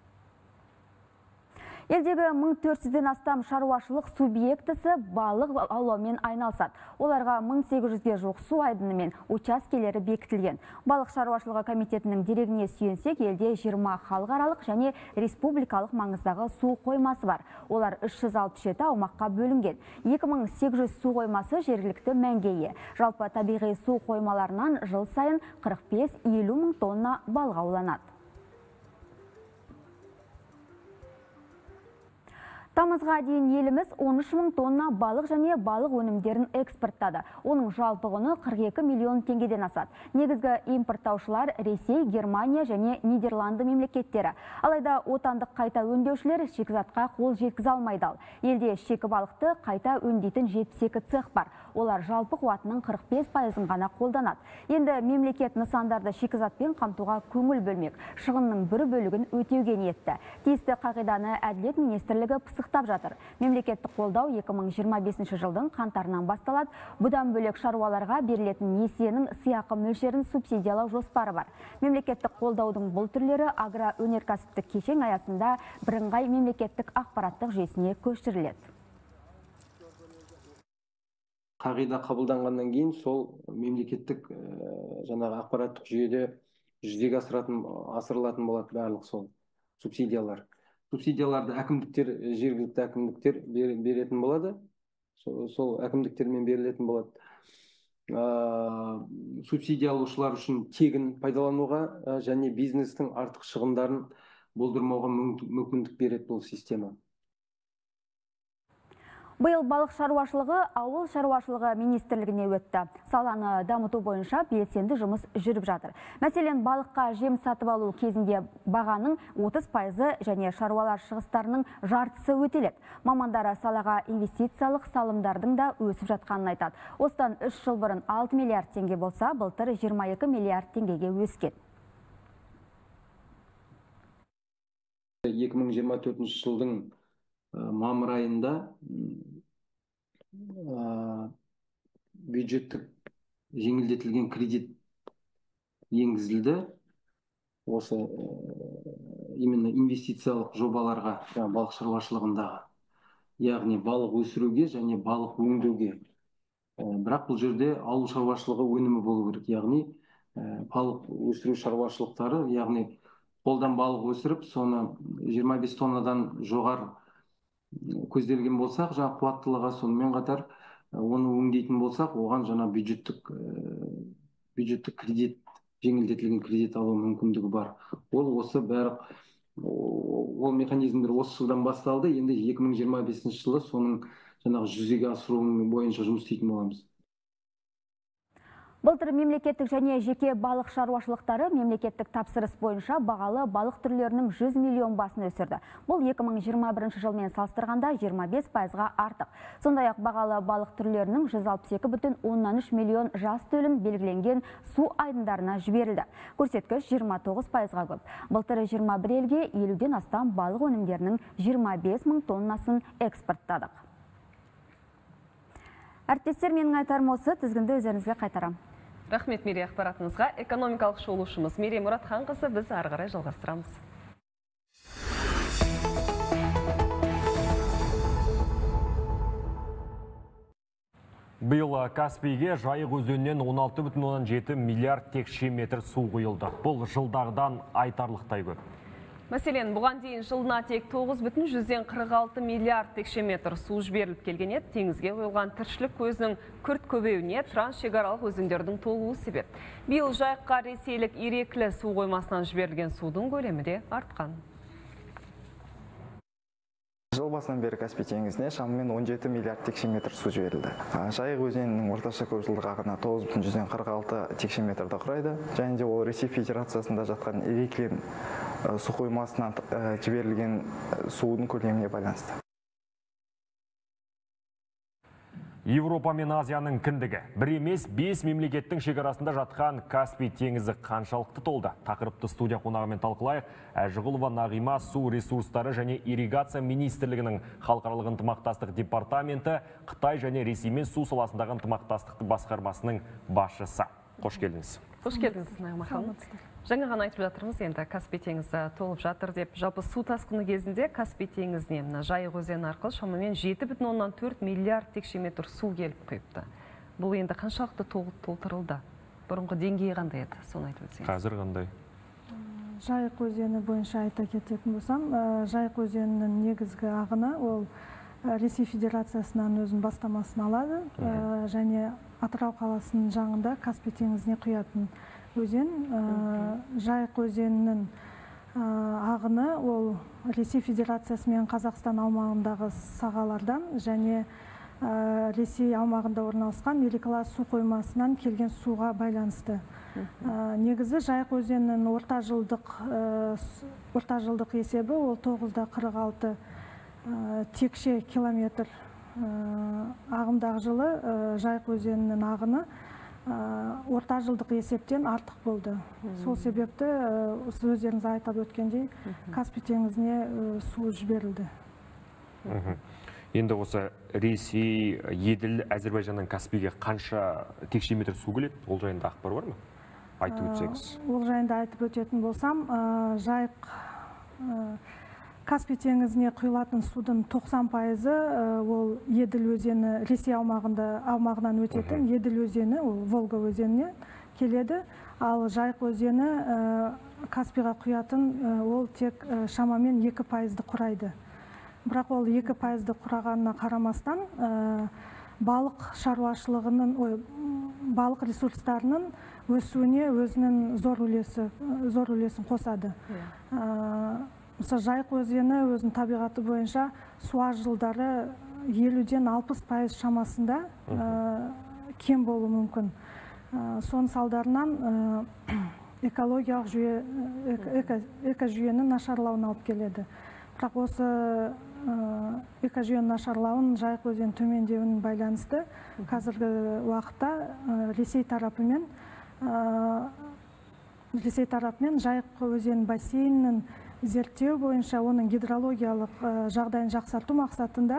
Елдегі мың төрт жүзден астам шаруашылық субъектісі балық аулаумен айналысады. Оларға мың сегіз жүзге жуық су айдыны мен учаскелері бекітілген. Балық шаруашылығы комитетінің дерегіне сүйенсек, елде жиырма халықаралық және республикалық маңыздағы су қоймасы бар. Олар үш жүз алпыс жеті аумаққа бөлінген. екі мың сегіз жүз су қоймасы жергілікті мәнге ие. Жалпы табиғи су қоймаларынан жыл сайын қырық бес елу мың тонна балық ауланады. Тамызға дейін еліміз он үш мың тонна балық және балық өнімдерін экспорттады. Оның жалпы құны қырық екі миллион теңгеден асады. Негізгі импорттаушылар Ресей, Германия және Нидерланды мемлекеттері. Алайда отандық қайта өңдеушілер шикізатқа қол жеткізе алмайды. Елде шикі балықты қайта өңдейтін жетпіс екі цех бар. Олар жалпы қуатының қырық бес пайызын ғана қолданады. Енді мемлекет нысандарды шикізатпен қамтуға көңіл бөлмек. Шығынның бір бөлігін өтеуге ниетті. Тиісті қағиданы Әділет министрлігі пысықтап жатыр. Мемлекеттік қолдау екі мың жиырма бесінші жылдың қаңтарынан басталады. Бұдан бөлек шаруаларға берілетін несиенің сыйақы мөлшерін субсидиялау жоспары бар. Мемлекеттік қолдаудың бұл түрлері агроөнеркәсіптік кешен аясында бірыңғай мемлекеттік ақпараттық жүйесіне көшіріледі. Қағида қабылданғаннан кейін сол мемлекеттік жаңағы ақпараттық жүйеде жүзеге асыратын асырылатын болады барлық сол субсидиялар. Субсидияларды әкімдіктер, жергілікті әкімдіктер беретін болады. Сол әкімдіктермен берілетін болады. Субсидия алушылар үшін тегін пайдалануға және бизнестің артық шығындарын болдырмауға мүмкіндік береді бұл система. Биыл балық шаруашылығы ауыл шаруашылығы министрлігіне өтті. Саланы дамыту бойынша белсенді жұмыс жүріп жатыр. Мәселен, балыққа жем сатып алу кезінде бағаның отыз пайызы және шаруалар шығыстарының жартысы өтеледі. Мамандары салаға инвестициялық салымдардың да өсіп жатқанын айтады. Осыдан үш жыл бұрын алты миллиард теңге болса, былтыр жиырма екі миллиард теңгеге өскен. екі мың жиырма төртінші жылдың мамыр айында бюджеттік жеңілдетілген кредит енгізілді. Осы именно инвестициялық жобаларға, балық шаруашылығындағы, яғни балық өсіруге және балық өңдеуге. Бірақ бұл жерде ауыл шаруашылығы өнімі болу керек, яғни балық өсіру шаруашылықтары, яғни қолдан балық өсіріп, соны жиырма бес тоннадан жоғары көзделген болсақ, жаңа қуаттылығы, сонымен қатар оны өңдейтін болсақ, оған жаңа бюджеттік бюджеттік кредит, жеңілдетілген кредит алу мүмкіндігі бар. Ол осы бәрі, ол механизмдер осы жылдан басталды. Енді екі мың жиырма бесінші жылы соның жаңағы жүзеге асыру бойынша жұмыс істейтін боламыз. Былтыр мемлекеттік және жеке балық шаруашылықтары мемлекеттік тапсырыс бойынша бағалы балық түрлерінің жүз миллион басын өсірді. Бұл екі мың жиырма бірінші жылмен салыстырғанда жиырма бес пайызға артық. Сондай-ақ бағалы балық түрлерінің жүз алпыс екі бүтін оннан үш миллион жас төлін белгіленген су айдындарына жіберілді. Көрсеткіш жиырма тоғыз пайызға көп. Былтыр жиырма бір елге елуден астам балық өнімдерінің жиырма бес мың тоннасын экспорттадық. Әріптестер, менің айтарым осы, тізгінді өздеріңізге қайтарам. Рахмет Мерей, ақпаратыңызға. Экономикалық шолушымыз Мерей Мұратханқызы біз ары қарай жалғастырамыз. Биыл Каспийге Жайық өзенінен он алты бүтін оннан жеті миллиард текше метр су құйылды. Бұл жылдағыдан айтарлықтай көп. Мәселен, бұған дейін жылына тек тоғыз бүтін жүзден қырық алты миллиард текше метр су жіберіліп келген еді. Теңізге құйылған тіршілік көзінің күрт көбеюіне трансшекаралық өзендердің толуы себеп. Биыл Жайыққа ресейлік Иреклі су қоймасынан жіберілген судың көлемі де артқан. Жыл басынан бері Каспий теңізіне шамамен он жеті миллиард текше метр су жіберілді. Жайық өзенінің орташа көпжылдық ағыны тоғыз бүтін жүзден қырық алты текше метрді құрайды. Және де ол Ресей Федерациясында жатқан Иреклі су қоймасынан жіберілген судың көлеміне байланысты. Европа мен Азияның кіндігі. Бір емес бес мемлекеттің шекарасында жатқан Каспий теңізі қаншалықты толды? Тақырыпты студия қонағымен талқылайық. Әжіғұлова Нағима су ресурстары және ирригация министрлігінің халықаралық ынтымақтастық департаменті Қытай және Ресеймен су саласындағы ынтымақтастық басқармасының басшысы. Қош келдіңіз. Қош келдіңіз, Нағима ханым. Жаңа ғана айтып жатырмыз, енді Каспий теңізі толып жатыр деп. Жалпы су тасқыны кезінде Каспий теңізіне Жайық өзені арқылы шамамен жеті бүтін оннан төрт миллиард текше метр су келіп құйыпты. Бұл енді қаншалықты толтырылды? Бұрынғы деңгейі қандай еді? Соны айтып өтсеңіз. Қазір қандай? Жайық өзені бойынша айта кететін болсам, Жайық өзенінің негізгі ағыны ол Ресей Федерациясынан өзінің бастамасын алады, және Атырау қаласының жағында Каспий теңізіне құятын өзен. Жайық өзенінің ағыны ол Ресей Федерациясы мен Қазақстан аумағындағы сағалардан және Ресей аумағында орналасқан Иреклі су қоймасынан келген суға байланысты. Негізі Жайық өзенінің орта жылдық орта жылдық есебі ол тоғыз да қырық алты текше километр. Ағымдағы жылы Жайық өзенінің ағыны орта жылдық есептен артық болды. Сол себепті өздеріңіз айтып өткендей Каспий теңізіне су жіберілді. Енді осы Ресей, Еділ, Әзербайжаннан Каспийге қанша текше метр су келеді? Ол жайында ақпар бар ма? Айтып өтсеңіз. Ол жайында айтып өтетін болсам, Жайық Каспий теңізіне құйылатын судың тоқсан пайызы ол Еділ өзені, Ресей аумағында аумағынан өтетін Еділ өзені, ол Волга өзеніне келеді. Ал Жайық өзені Каспийға құятын ол тек шамамен екі пайызды құрайды. Бірақ ол екі пайызды құрағанына қарамастан балық шаруашылығының, балық ресурстарының өсуіне өзінің зор үлесін қосады. Мысалы, Жайық өзені өзінің табиғаты бойынша су аз жылдары елуден алпыс пайыз шамасында кем болуы мүмкін. Соның салдарынан экологиялық жүйе, экожүйенің нашарлауына алып келеді. Бірақ осы экожүйенің нашарлауын Жайық өзен төмендеуінің байланысты қазіргі уақытта Ресей тарапымен Ресей тарапымен Жайық өзен бассейнінің зерттеу бойынша оның гидрологиялық жағдайын жақсарту мақсатында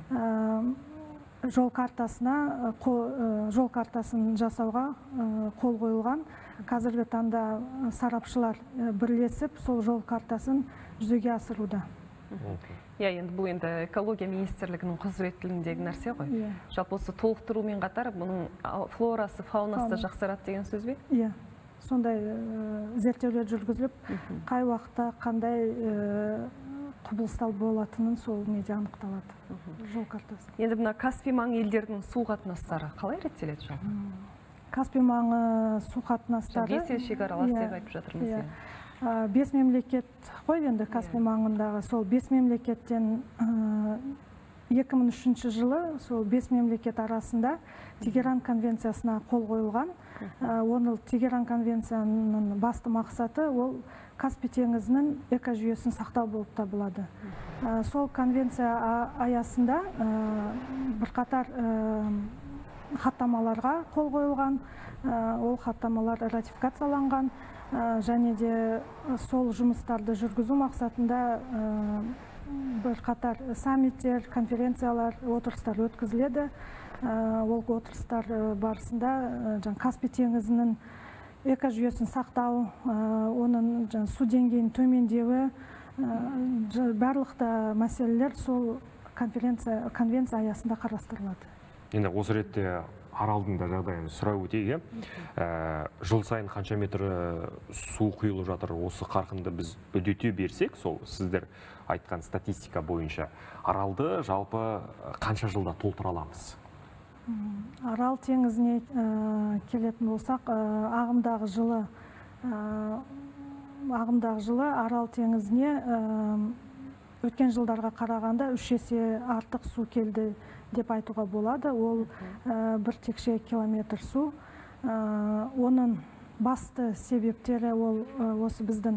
жол картасына жол картасын жасауға қол қойылған. Қазіргі таңда сарапшылар бірлесіп сол жол картасын жүзеге асыруда. Иә, енді бұл енді экология министрлігінің құзыреттілігіндегі нәрсе ғой. Жалпы осы толықтырумен қатар бұның флорасы, фаунасы жақсарады деген сөз бе? Иә. Сондай зерттеулер жүргізіліп, қай уақытта қандай құбылыстар болатынын сол неде анықталады. Жол картасы. Енді мына Каспий маңы елдердің су қатынастары қалай реттеледі жалпы? Каспий маңы су қатынастары. Бес ел шекаралас деп айтып жатырмыз. Бес мемлекет қой енді Каспий маңындағы. Сол бес мемлекеттен екі мың үшінші жылы сол бес мемлекет арасында Тегеран конвенциясына қол қойылған. Оны Тегеран конвенцияның басты мақсаты ол Каспий теңізінің экожүйесін сақтау болып табылады. Сол конвенция аясында бірқатар хаттамаларға қол қойылған, ол хаттамалар ратификацияланған және де сол жұмыстарды жүргізу мақсатында бірқатар саммиттер, конференциялар, отырыстар өткізіледі. Ол отырыстар барысында Каспий теңізінің экожүйесін сақтау, оның су деңгейін төмендеуі, барлық мәселелер сол конвенция аясында қарастырылады. Енді осы ретте Аралдың да жағдайын сұрау өтейік. Жыл сайын қанша метр су құйылып жатыр, осы қарқынды біз үдете берсек, сол сіздер айтқан статистика бойынша Аралды жалпы қанша жылда толтыра аламыз? Арал теңізіне келетін болсақ, ағымдағы жылы ағымдағы жылы Арал теңізіне өткен жылдарға қарағанда үш есе артық су келді деп айтуға болады. Ол бір текше километр су. Оның басты себептері ол осы біздің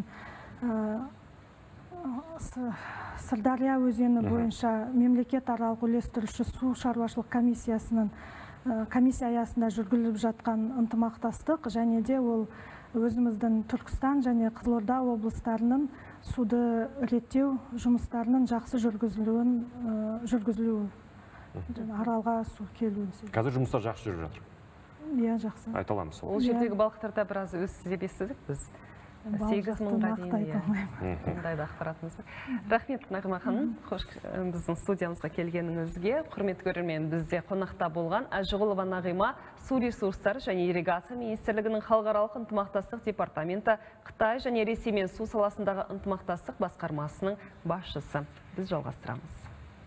Сырдария өзені бойынша мемлекет аралық үйлестіруші су шаруашылық комиссиясының комиссия аясында жүргізіліп жатқан ынтымақтастық, және де ол өзіміздің Түркістан және Қызылорда облыстарының суды реттеу жұмыстарының жақсы жүргізілуін жүргізілуі. Аралға су келуі. Қазір жұмыстар жақсы жүріп жатыр. Иә, жақсы. Айта аламыз. Ол жердегі балықтарда біраз өсті деп естідік біз. сегіз мыңға дейін мұндайды ақпаратымыз бар. Рахмет, Нағима ханым, қош біздің студиямызға келгеніңізге. Құрметті көрермен, бізде қонақта болған Әжіғұлова Нағима су ресурстары және ирригация министрлігінің халықаралық ынтымақтастық департаменті Қытай және Ресеймен су саласындағы ынтымақтастық басқармасының басшысы. Біз жалғастырамыз.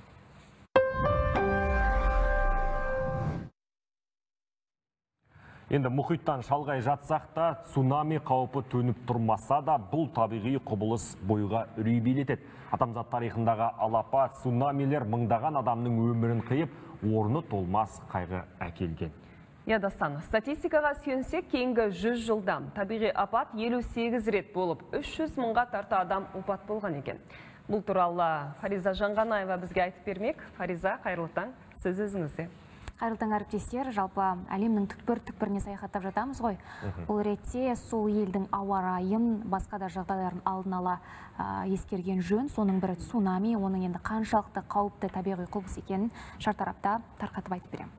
Енді мұхиттан шалғай жатсақ та, цунами қаупі төніп тұрмаса да, бұл табиғи құбылыс бойға үрей билетеді. Адамзат тарихындағы алапат цунамилер мыңдаған адамның өмірін қиып, орны толмас қайғы әкелген. Ядастан, статистикаға сүйенсек, кейінгі жүз жылда табиғи апат елу сегіз рет болып, үш жүз мыңға тарта адам опат болған екен. Бұл туралы Фариза Жанғанаева бізге айтып бермек. Фариза, қайырлы таң, сіз өзіңізде. Қайырлы таң әріптестер, жалпы әлемнің түкпір-түкпіріне саяхаттап жатамыз ғой. Бұл ретте сол елдің ауа райын, басқа да жағдайларын алдын ала ескерген жөн. Соның бірі цунами, оның енді қаншалықты қауіпті табиғи құбылыс екенін шартарапта тарқатып айтып беремін.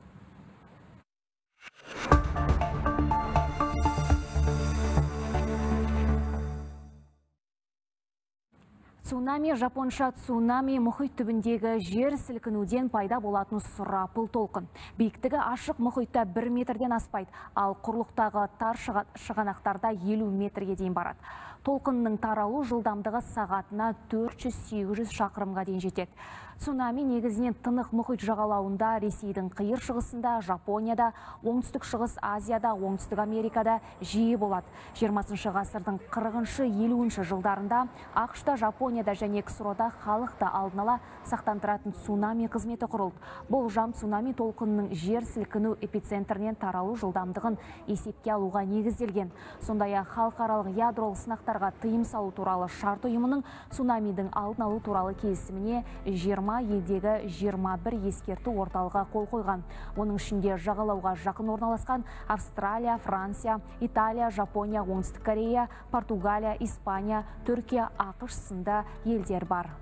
Цунами, жапонша цунами, мұхит түбіндегі жер сілкінуден пайда болатын сұрапыл толқын. Биіктігі ашық мұхитта бір метрден аспайды, ал құрлықтағы тар шығанақтарда елу метрге дейін барады. Толқынның таралу жылдамдығы сағатына төрт жүз сегіз жүз шақырымға дейін жетеді. Цунами негізінен Тынық мұхит жағалауында, Ресейдің қиыр шығысында, Жапонияда, оңтүстік шығыс Азияда, оңтүстік Америкада жиі болады. жиырмасыншы ғасырдың қырқыншы елуінші жылдарында ақш-та, Жапонияда және ксро-да халықты алдын ала сақтандыратын цунами қызметі құрылды. Бұл жам цунами толқынының жер сілкіну эпицентрінен таралу жылдамдығын есепке алуға негізделген. Сондай-ақ халықаралық ядролық сынақтарға тыйым салу туралы шарт ұйымының цунамидің алдын алу туралы келісіміне жиырма елдегі жиырма бір ескерту орталығы қол қойған. Оның ішінде жағалауға жақын орналасқан Австралия, Франция, Италия, Жапония, Оңтүстік Корея, Португалия, Испания, Түркия, ақш сынды елдер бар.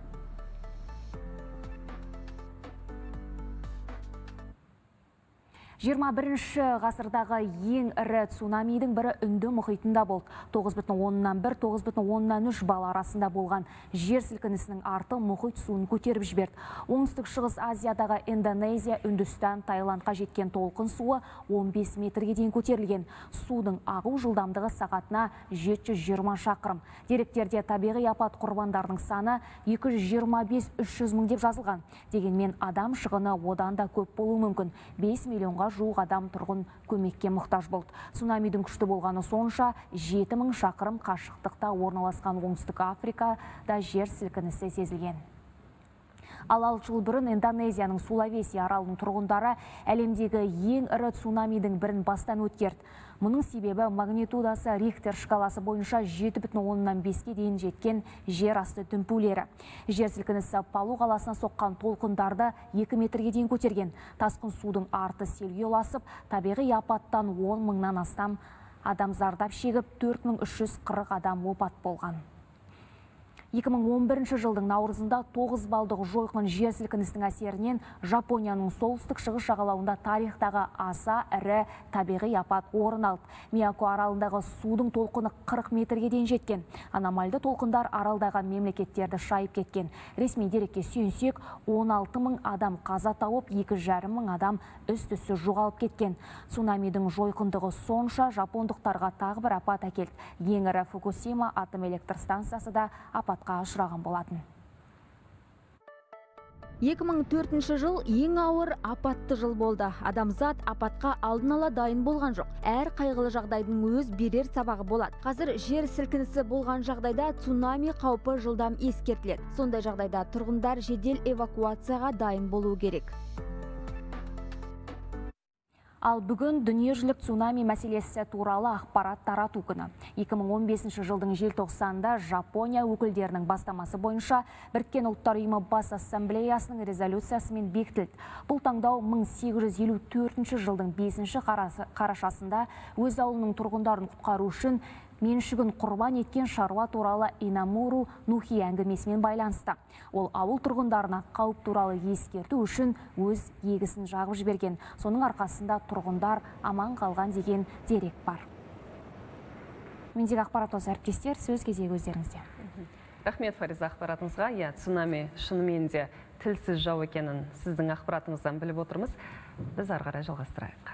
жиырма бірінші ғасырдағы ең ірі цунамидің бірі Үнді мұхитында болды. тоғыз бүтін оннан бір - тоғыз бүтін оннан үш балл арасында болған жер сілкінісінің арты мұхит суын көтеріп жіберді. Оңтүстік шығыс Азиядағы Индонезия, Үндістан, Таиландқа жеткен толқын суы он бес метрге дейін көтерілген. Судың ағу жылдамдығы сағатына жеті жүз жиырма шақырым. Деректерде табиғи апат құрбандарының саны екі жүз жиырма бес - үш жүз мың деп жазылған. Дегенмен адам шығыны одан да көп болуы мүмкін. бес миллионға жуық адам тұрғын көмекке мұқтаж болды. Цунамидің күшті болғаны сонша жеті мың шақырым қашықтықта орналасқан Оңтүстік Африкада жер сілкінісі сезілген. Ал алты жыл бұрын Индонезияның Сулавеси аралының тұрғындары әлемдегі ең ірі цунамидің бірін бастан өткерді. Мұның себебі магнитудасы Рихтер шкаласы бойынша жеті бүтін оннан беске дейін жеткен жер асты дүмпулері. Жер сілкінісі Палу қаласына соққан толқындарды екі метрге дейін көтерген. Тасқын судың арты селге ұласып, табиғи апаттан он мыңнан астам адам зардап шегіп, төрт мың үш жүз қырық адам опат болған. екі мың он бірінші жылдың наурызында тоғыз балдық жойқын жер сілкінісінің әсерінен Жапонияның солтүстік шығыс жағалауында тарихтағы аса ірі табиғи апат орын алды. Мияко аралындағы судың толқыны қырық метрге дейін жеткен. Аномальды толқындар аралдағы мемлекеттерді шайып кеткен. Ресми дерекке сүйенсек, он алты мың адам қаза тауып, екі жарым мың адам із-түзсіз жоғалып кеткен. Цунамидің жойқындығы сонша жапондықтарға тағы бір апат әкелді. Ең ірі Фукусима атом электр станциясы да апат ұшыраған болатын. екі мың төртінші жыл ең ауыр апатты жыл болды. Адамзат апатқа алдын ала дайын болған жоқ. Әр қайғылы жағдайдың өз берер сабағы болады. Қазір жер сілкінісі болған жағдайда цунами қаупі жылдам ескертіледі. Сондай жағдайда тұрғындар жедел эвакуацияға дайын болуы керек. Ал бүгін дүниежүзілік цунами мәселесі туралы ақпарат тарату күні. екі мың он бесінші жылдың желтоқсанында Жапония өкілдерінің бастамасы бойынша Біріккен ұлттар ұйымы бас ассамблеясының резолюциясымен бекітілді. Бұл таңдау мың сегіз жүз елу төртінші жылдың бесінші қарашасында өз ауылының тұрғындарын құтқару үшін меншігін құрбан еткен шаруа туралы Инамуру Нухи әңгімесімен байланысты. Ол ауыл тұрғындарына қауіп туралы ескерту үшін өз егісін жағып жіберген. Соның арқасында тұрғындар аман қалған деген дерек бар. Мендегі ақпарат осы, әріптестер, сөз кезегі өздеріңізде. Рахмет, Фариза, ақпаратыңызға. Я, цунами шынымен де тілсіз жау екенін сіздің ақпаратыңыздан біліп отырмыз. Біз ары қарай жалғастырайық.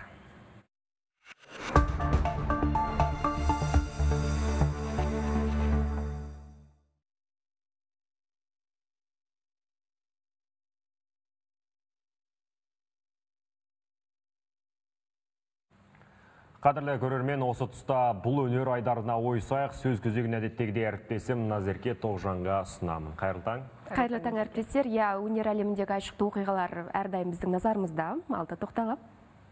Қадірлі көрермен, осы тұста бұл өнер айдарына ойсайық, сөз күзегін әдеттегідей әріптесім Назерке Тоғжанға ұсынамын. Қайырлы таң. Қайырлы таң, әріптестер. Я, өнер әлеміндегі айшықты оқиғалар әрдайым біздің назарымызда. Алда тоқталып.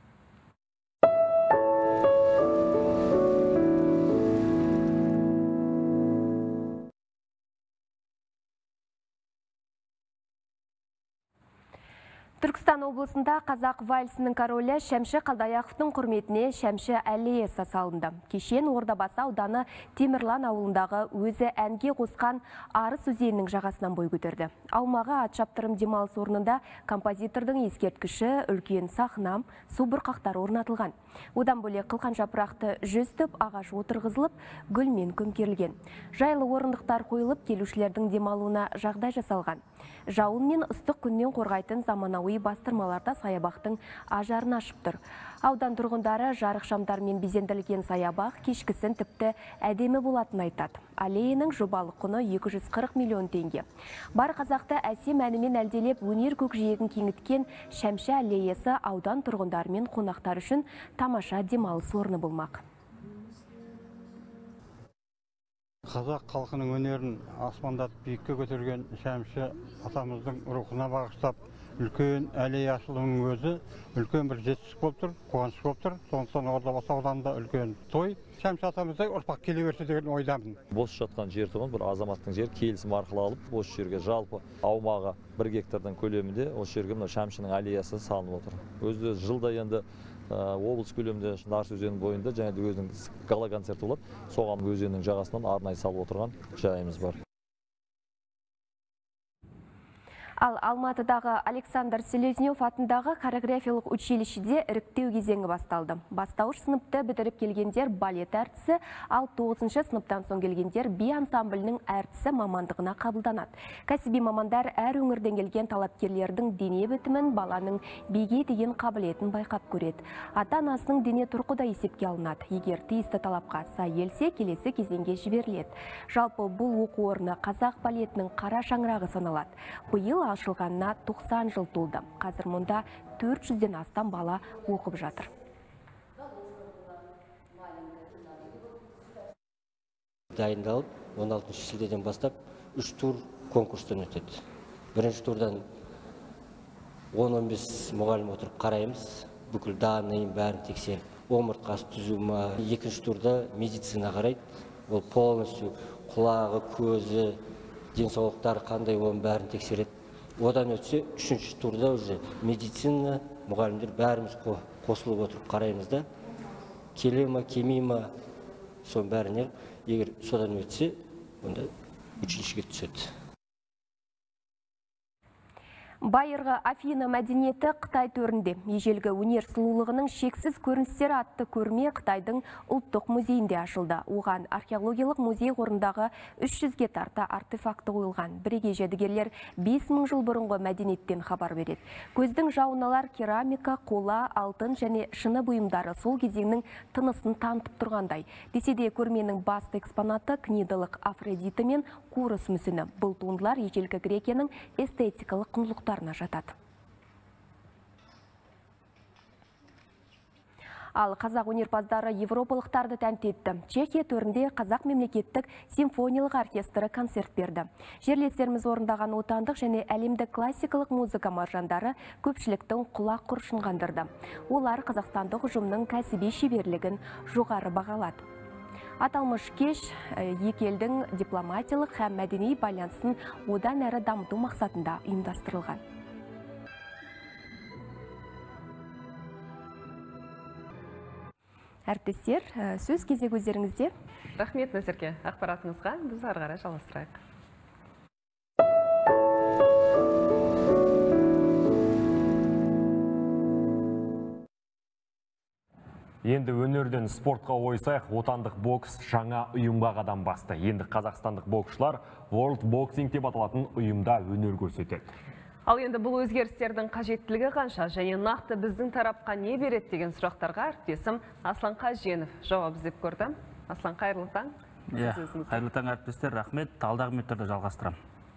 Түркістан облысында қазақ вальсінің королі Шәмші Қалдаяқовтың құрметіне Шәмші аллеясы салынды. Кешен Ордабасы ауданы Темірлан ауылындағы өзі әнге қосқан Арыс өзенінің жағасынан бой көтерді. Аумағы ат шаптырым демалыс орнында композитордың ескерткіші, үлкен сахна, су бұрқақтары орнатылған. Одан бөлек қылқан жапырақты жүз түп ағаш отырғызылып, гүлмен көмкерілген. Жайлы орындықтар қойылып, келушілердің демалуына жағдай жасалған. Жауын мен ыстық күннен қорғайтын заманауи заманауи бастырмаларда саябақтың ажарын ашып тұр. Аудан тұрғындары жарық шамдармен безендірілген саябақ кешкісін тіпті әдемі болатынын айтады. Аллеяның жобалық құны екі жүз қырық миллион теңге. Бар қазақты әсем әнімен әлделеп өнер көкжиегін кеңіткен Шәмші аллеясы аудан тұрғындары мен қонақтар үшін тамаша демалыс орны болмақ. Қазақ халқының өнерін аспандатып биікке көтерген Шәмші атамыздың рухына бағыштап үлкен аллея ашылуының өзі үлкен бір жетістік болып тұр, қуаныш болып тұр. Сондықтан Ордабасы ауданында үлкен той. Шәмші атамыздай ұрпақ келе берсе деген ойдамын. Бос жатқан жер тұғын бір азаматтың жер келісім арқылы алып, осы жерге жалпы аумағы бір гектардан көлемінде осы жерге мына Шәмшінің аллеясы салынып отыр. Өзі жылда енді облыс көлемінде Нарсы өзенінің бойында және де өзінің гала концерті болады. Соған өзеннің жағасынан арнайы салып отырған жайымыз бар. Ал Алматыдағы Александр Селезнев атындағы хореографиялық училищеде іріктеу кезеңі басталды. Бастауыш сыныпты бітіріп келгендер балет әртісі, ал тоғызыншы сыныптан соң келгендер би ансамблінің әртісі мамандығына қабылданады. Кәсіби мамандар әр өңірден келген талапкерлердің дене бітімін, баланың биге деген қабілетін байқап көреді. Ата-анасының дене тұрқы да есепке алынады. Егер тиісті талапқа сай келсе, келесі кезеңге жіберіледі. Жалпы бұл оқу орны қазақ балетінің қара шаңырағы саналады. Биыл ашылғанына тоқсан жыл толды. Қазір мұнда төрт жүзден астам бала оқып жатыр. Дайындалып, он алтыншы шілдеден бастап үш тур конкурстан өтеді. Бірінші турдан он он бес мұғалім отырып қараймыз. Бүкіл даныйын бәрін тексеріп, омыртқасы түзу ма. Екінші турда медицина қарайды. Ол полностью құлағы, көзі, денсаулықтары қандай, оның бәрін тексереді. Одан өтсе, үшінші турда уже медицина, мұғалімдер бәріміз қосылып отырып қараймыз да. Келе ма, келмей ма, соның бәріне, егер содан өтсе, онда училищеге түседі. Байырғы Афина мәдениеті Қытай төрінде. Ежелгі өнер сұлулығының шексіз көріністері атты көрме Қытайдың ұлттық музейінде ашылды. Оған археологиялық музей қорындағы үш жүзге тарта артефакты қойылған. Бірегей жәдігерлер бес мың жыл бұрынғы мәдениеттен хабар береді. Көздің жауыналар керамика, қола, алтын және шыны бұйымдары сол кезеңнің тынысын танытып тұрғандай. Десе де көрменің басты экспонаты книдалық Афродита мен Курос мүсіні. Бұл туындылар ежелгі Грекияның эстетикалық құндылықтарына жатады. Ал қазақ өнерпаздары европалықтарды тәнті етті. Чехия төрінде қазақ мемлекеттік симфониялық оркестрі концерт берді. Жерлестеріміз орындаған отандық және әлемдік классикалық музыка маржандары көпшіліктің құлақ құрышын қандырды. Олар қазақстандық ұжымның кәсіби шеберлігін жоғары бағалады. Аталмыш кеш екі елдің дипломатиялық һәм мәдени байланысын одан әрі дамыту мақсатында ұйымдастырылған. Әріптестер, сөз кезек өздеріңізде. Рахмет Назерке, ақпаратыңызға біз ары қарай жалғастырайық. Енді өнерден спортқа ойсайық, отандық бокс жаңа ұйымға қадам басты. Енді қазақстандық боксшылар World Boxing деп аталатын ұйымда өнер көрсетеді. Ал енді бұл өзгерістердің қажеттілігі қанша және нақты біздің тарапқа не береді деген сұрақтарға әріптесім Аслан Қаженов жауап іздеп көрді. Аслан, қайырлы таң. Иә, қайырлы таң әріптестер, рахмет. Алдағы минуттарда жалғастырамын.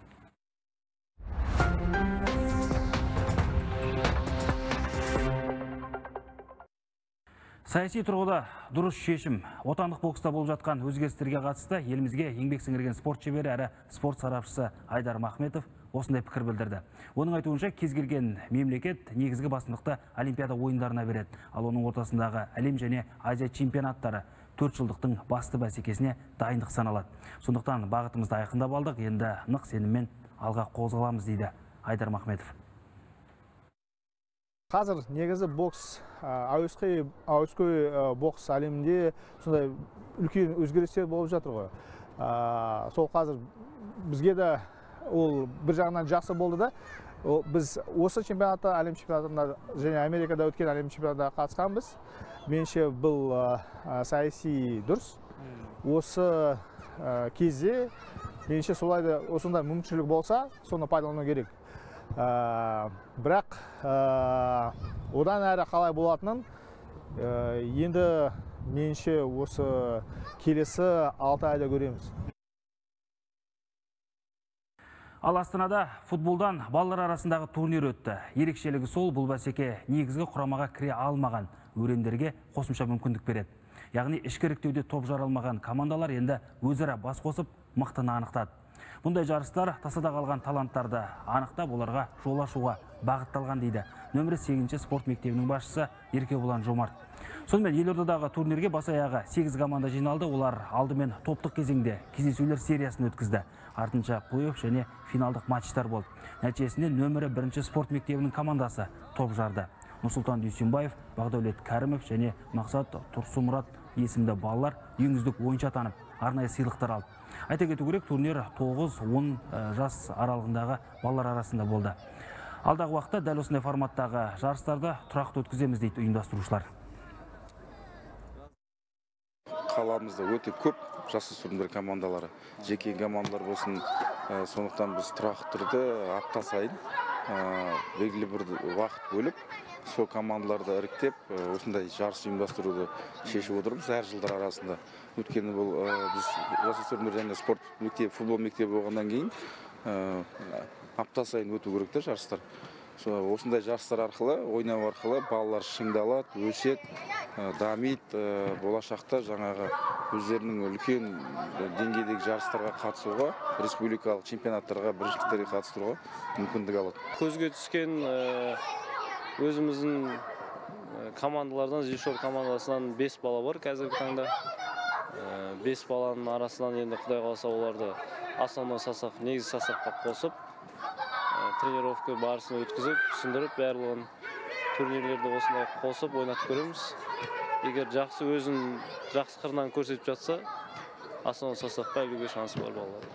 Саяси тұрғыда дұрыс шешім. Отандық бокста болып жатқан өзгерістерге қатысты елімізге еңбек сіңірген спорт шебері әрі спорт сарапшысы Айдар Махметов осындай пікір білдірді. Оның айтуынша кез келген мемлекет негізгі басымдықты Олимпиада ойындарына береді. Ал оның ортасындағы әлем және Азия чемпионаттары төрт жылдықтың басты бәсекесіне дайындық саналады. Сондықтан бағытымызды айқындап алдық, енді нық сеніммен алға қозғаламыз дейді Айдар Махметов. Қазір негізі бокс, әуесқой бокс әлемінде сондай үлкен өзгерістер болып жатыр ғой. Сол қазір бізге де ол бір жағынан жақсы болды да, біз осы чемпионатта, әлем чемпионатында және Америкада өткен әлем чемпионатына қатысқанбыз. Меніңше бұл саяси дұрыс. Осы кезде меніңше солай да осындай мүмкіншілік болса, соны пайдалану керек. Бірақ одан әрі қалай болатынын енді меніңше осы келесі алты айда көреміз. Ал Астанада футболдан балалар арасындағы турнир өтті. Ерекшелігі сол, бұл бәсеке негізгі құрамаға кіре алмаған өрендерге қосымша мүмкіндік береді. Яғни ішкі іріктеуде топ жара алмаған командалар енді өзара бас қосып мықтыны анықтады. Бұндай жарыстар тасада қалған таланттарды анықтап, оларға жол ашуға бағытталған дейді нөмірі сегізінші спорт мектебінің басшысы Еркебұлан Жомарт. Сонымен елордадағы турнирге бас аяғы сегіз команда жиналды. Олар алдымен топтық кезеңде кездесулер сериясын өткізді. Артынша плей-офф және финалдық матчтар болды. Нәтижесінде нөмірі бірінші спорт мектебінің командасы топ жарды. Нұрсұлтан Дүйсенбаев, Бағдәулет Кәрімов және Мақсат Тұрсумұрат есімді балалар ең үздік ойыншы атанып, арнайы сыйлықтар алды. Айта кету керек, турнир тоғыз он жас аралығындағы балалар арасында болды. Алдағы уақытта дәл осындай форматтағы жарыстарды тұрақты өткіземіз дейді ұйымдастырушылар. Қаламызда өте көп жасөспірімдер командалары, жеке командалар болсын, сондықтан біз тұрақты түрде апта сайын белгілі бір уақыт бөліп, сол командаларды іріктеп, осындай жарыс ұйымдастыруды шешіп отырмыз әр жылдар арасында. Өткені бұл біз жасөспірімдер және спорт мектебі, футбол мектебі болғаннан кейін апта сайын өту керекті жарыстар. Осындай жарыстар арқылы, ойнау арқылы балалар шыңдалады, өсет, дамиды, болашақта жаңағы өздерінің үлкен деңгейдегі жарыстарға қатысуға, республикалық чемпионаттарға, біріншіліктерге қатыстыруға мүмкіндік алады. Көзге түскен өзіміздің командалардан, Зишор командасынан бес бала бар қазіргі таңда. бес баланың арасынан енді Құдай қаласа оларды основной состав, негізгі составқа қосып, тренировка барысын өткізіп, түсіндіріп, барлығын турнирлерді осындай қосып ойнатып көреміз. Егер жақсы өзін жақсы қырынан көрсетіп жатса, основной составқа ілуге шансы бар балалар.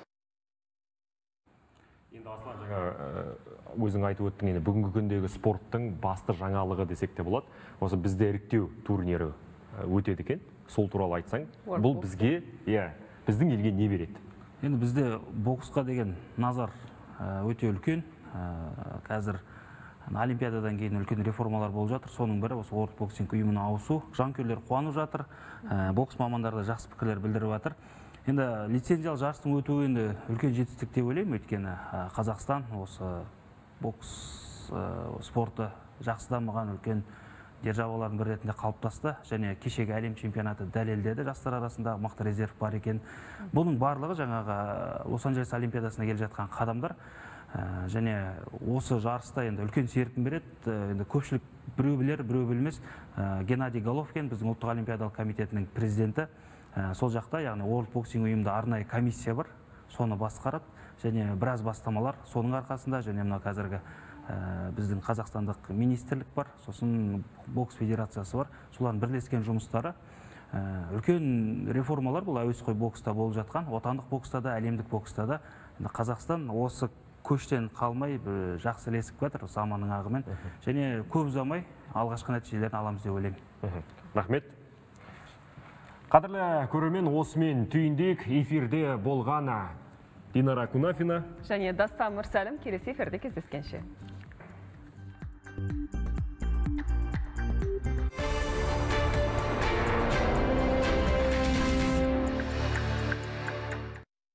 Енді Аслан, жаңа өзің айтып өттің, енді бүгінгі күндегі спорттың басты жаңалығы десек те болады. Осы бізде іріктеу турнирі өтеді екен. Сол туралы айтсаң, бұл бізге, иә, біздің елге не береді? Енді бізде боксқа деген назар өте үлкен. Қазір Олимпиададан кейін үлкен реформалар болып жатыр. Соның бірі осы World Boxing ұйымына ауысу. Жанкүйерлер қуанып жатыр. Бокс мамандары жақсы пікірлер білдіріп жатыр. Енді лицензиялық жарыстың өтуі енді үлкен жетістік деп ойлаймын, өйткені Қазақстан осы бокс спорты жақсы дамыған үлкен державалардың бір ретінде қалыптасты, және кешегі әлем чемпионаты дәлелдеді, жастар арасында мықты резерв бар екен. Бұның барлығы жаңағы Лос-Анджелес олимпиадасына келе жатқан қадамдар, және осы жарыста енді үлкен серпін береді. Енді көпшілік біреу білер, біреу білмес. Геннадий Головкин, біздің ұлттық олимпиадалық комитетінің президенті, сол жақта, яғни World Boxing ұйымында арнайы комиссия бар, соны басқарады, және біраз бастамалар соның арқасында, және мына қазіргі біздің қазақстандық министрлік бар, сосын бокс федерациясы бар, солардың бірлескен жұмыстары. Үлкен реформалар бұл әуесқой бокста болып жатқан, отандық бокста да, әлемдік бокста да. Қазақстан осы көштен қалмай жақсы ілесіп жатыр заманның ағымен, және көп ұзамай алғашқы нәтижелерін аламыз деп ойлаймын. Рахмет. Қадірлі көрермен, осымен түйіндейік. Эфирде болған Динара Кунафина және Дастан Мырсалым келесі эфирде кездескенше.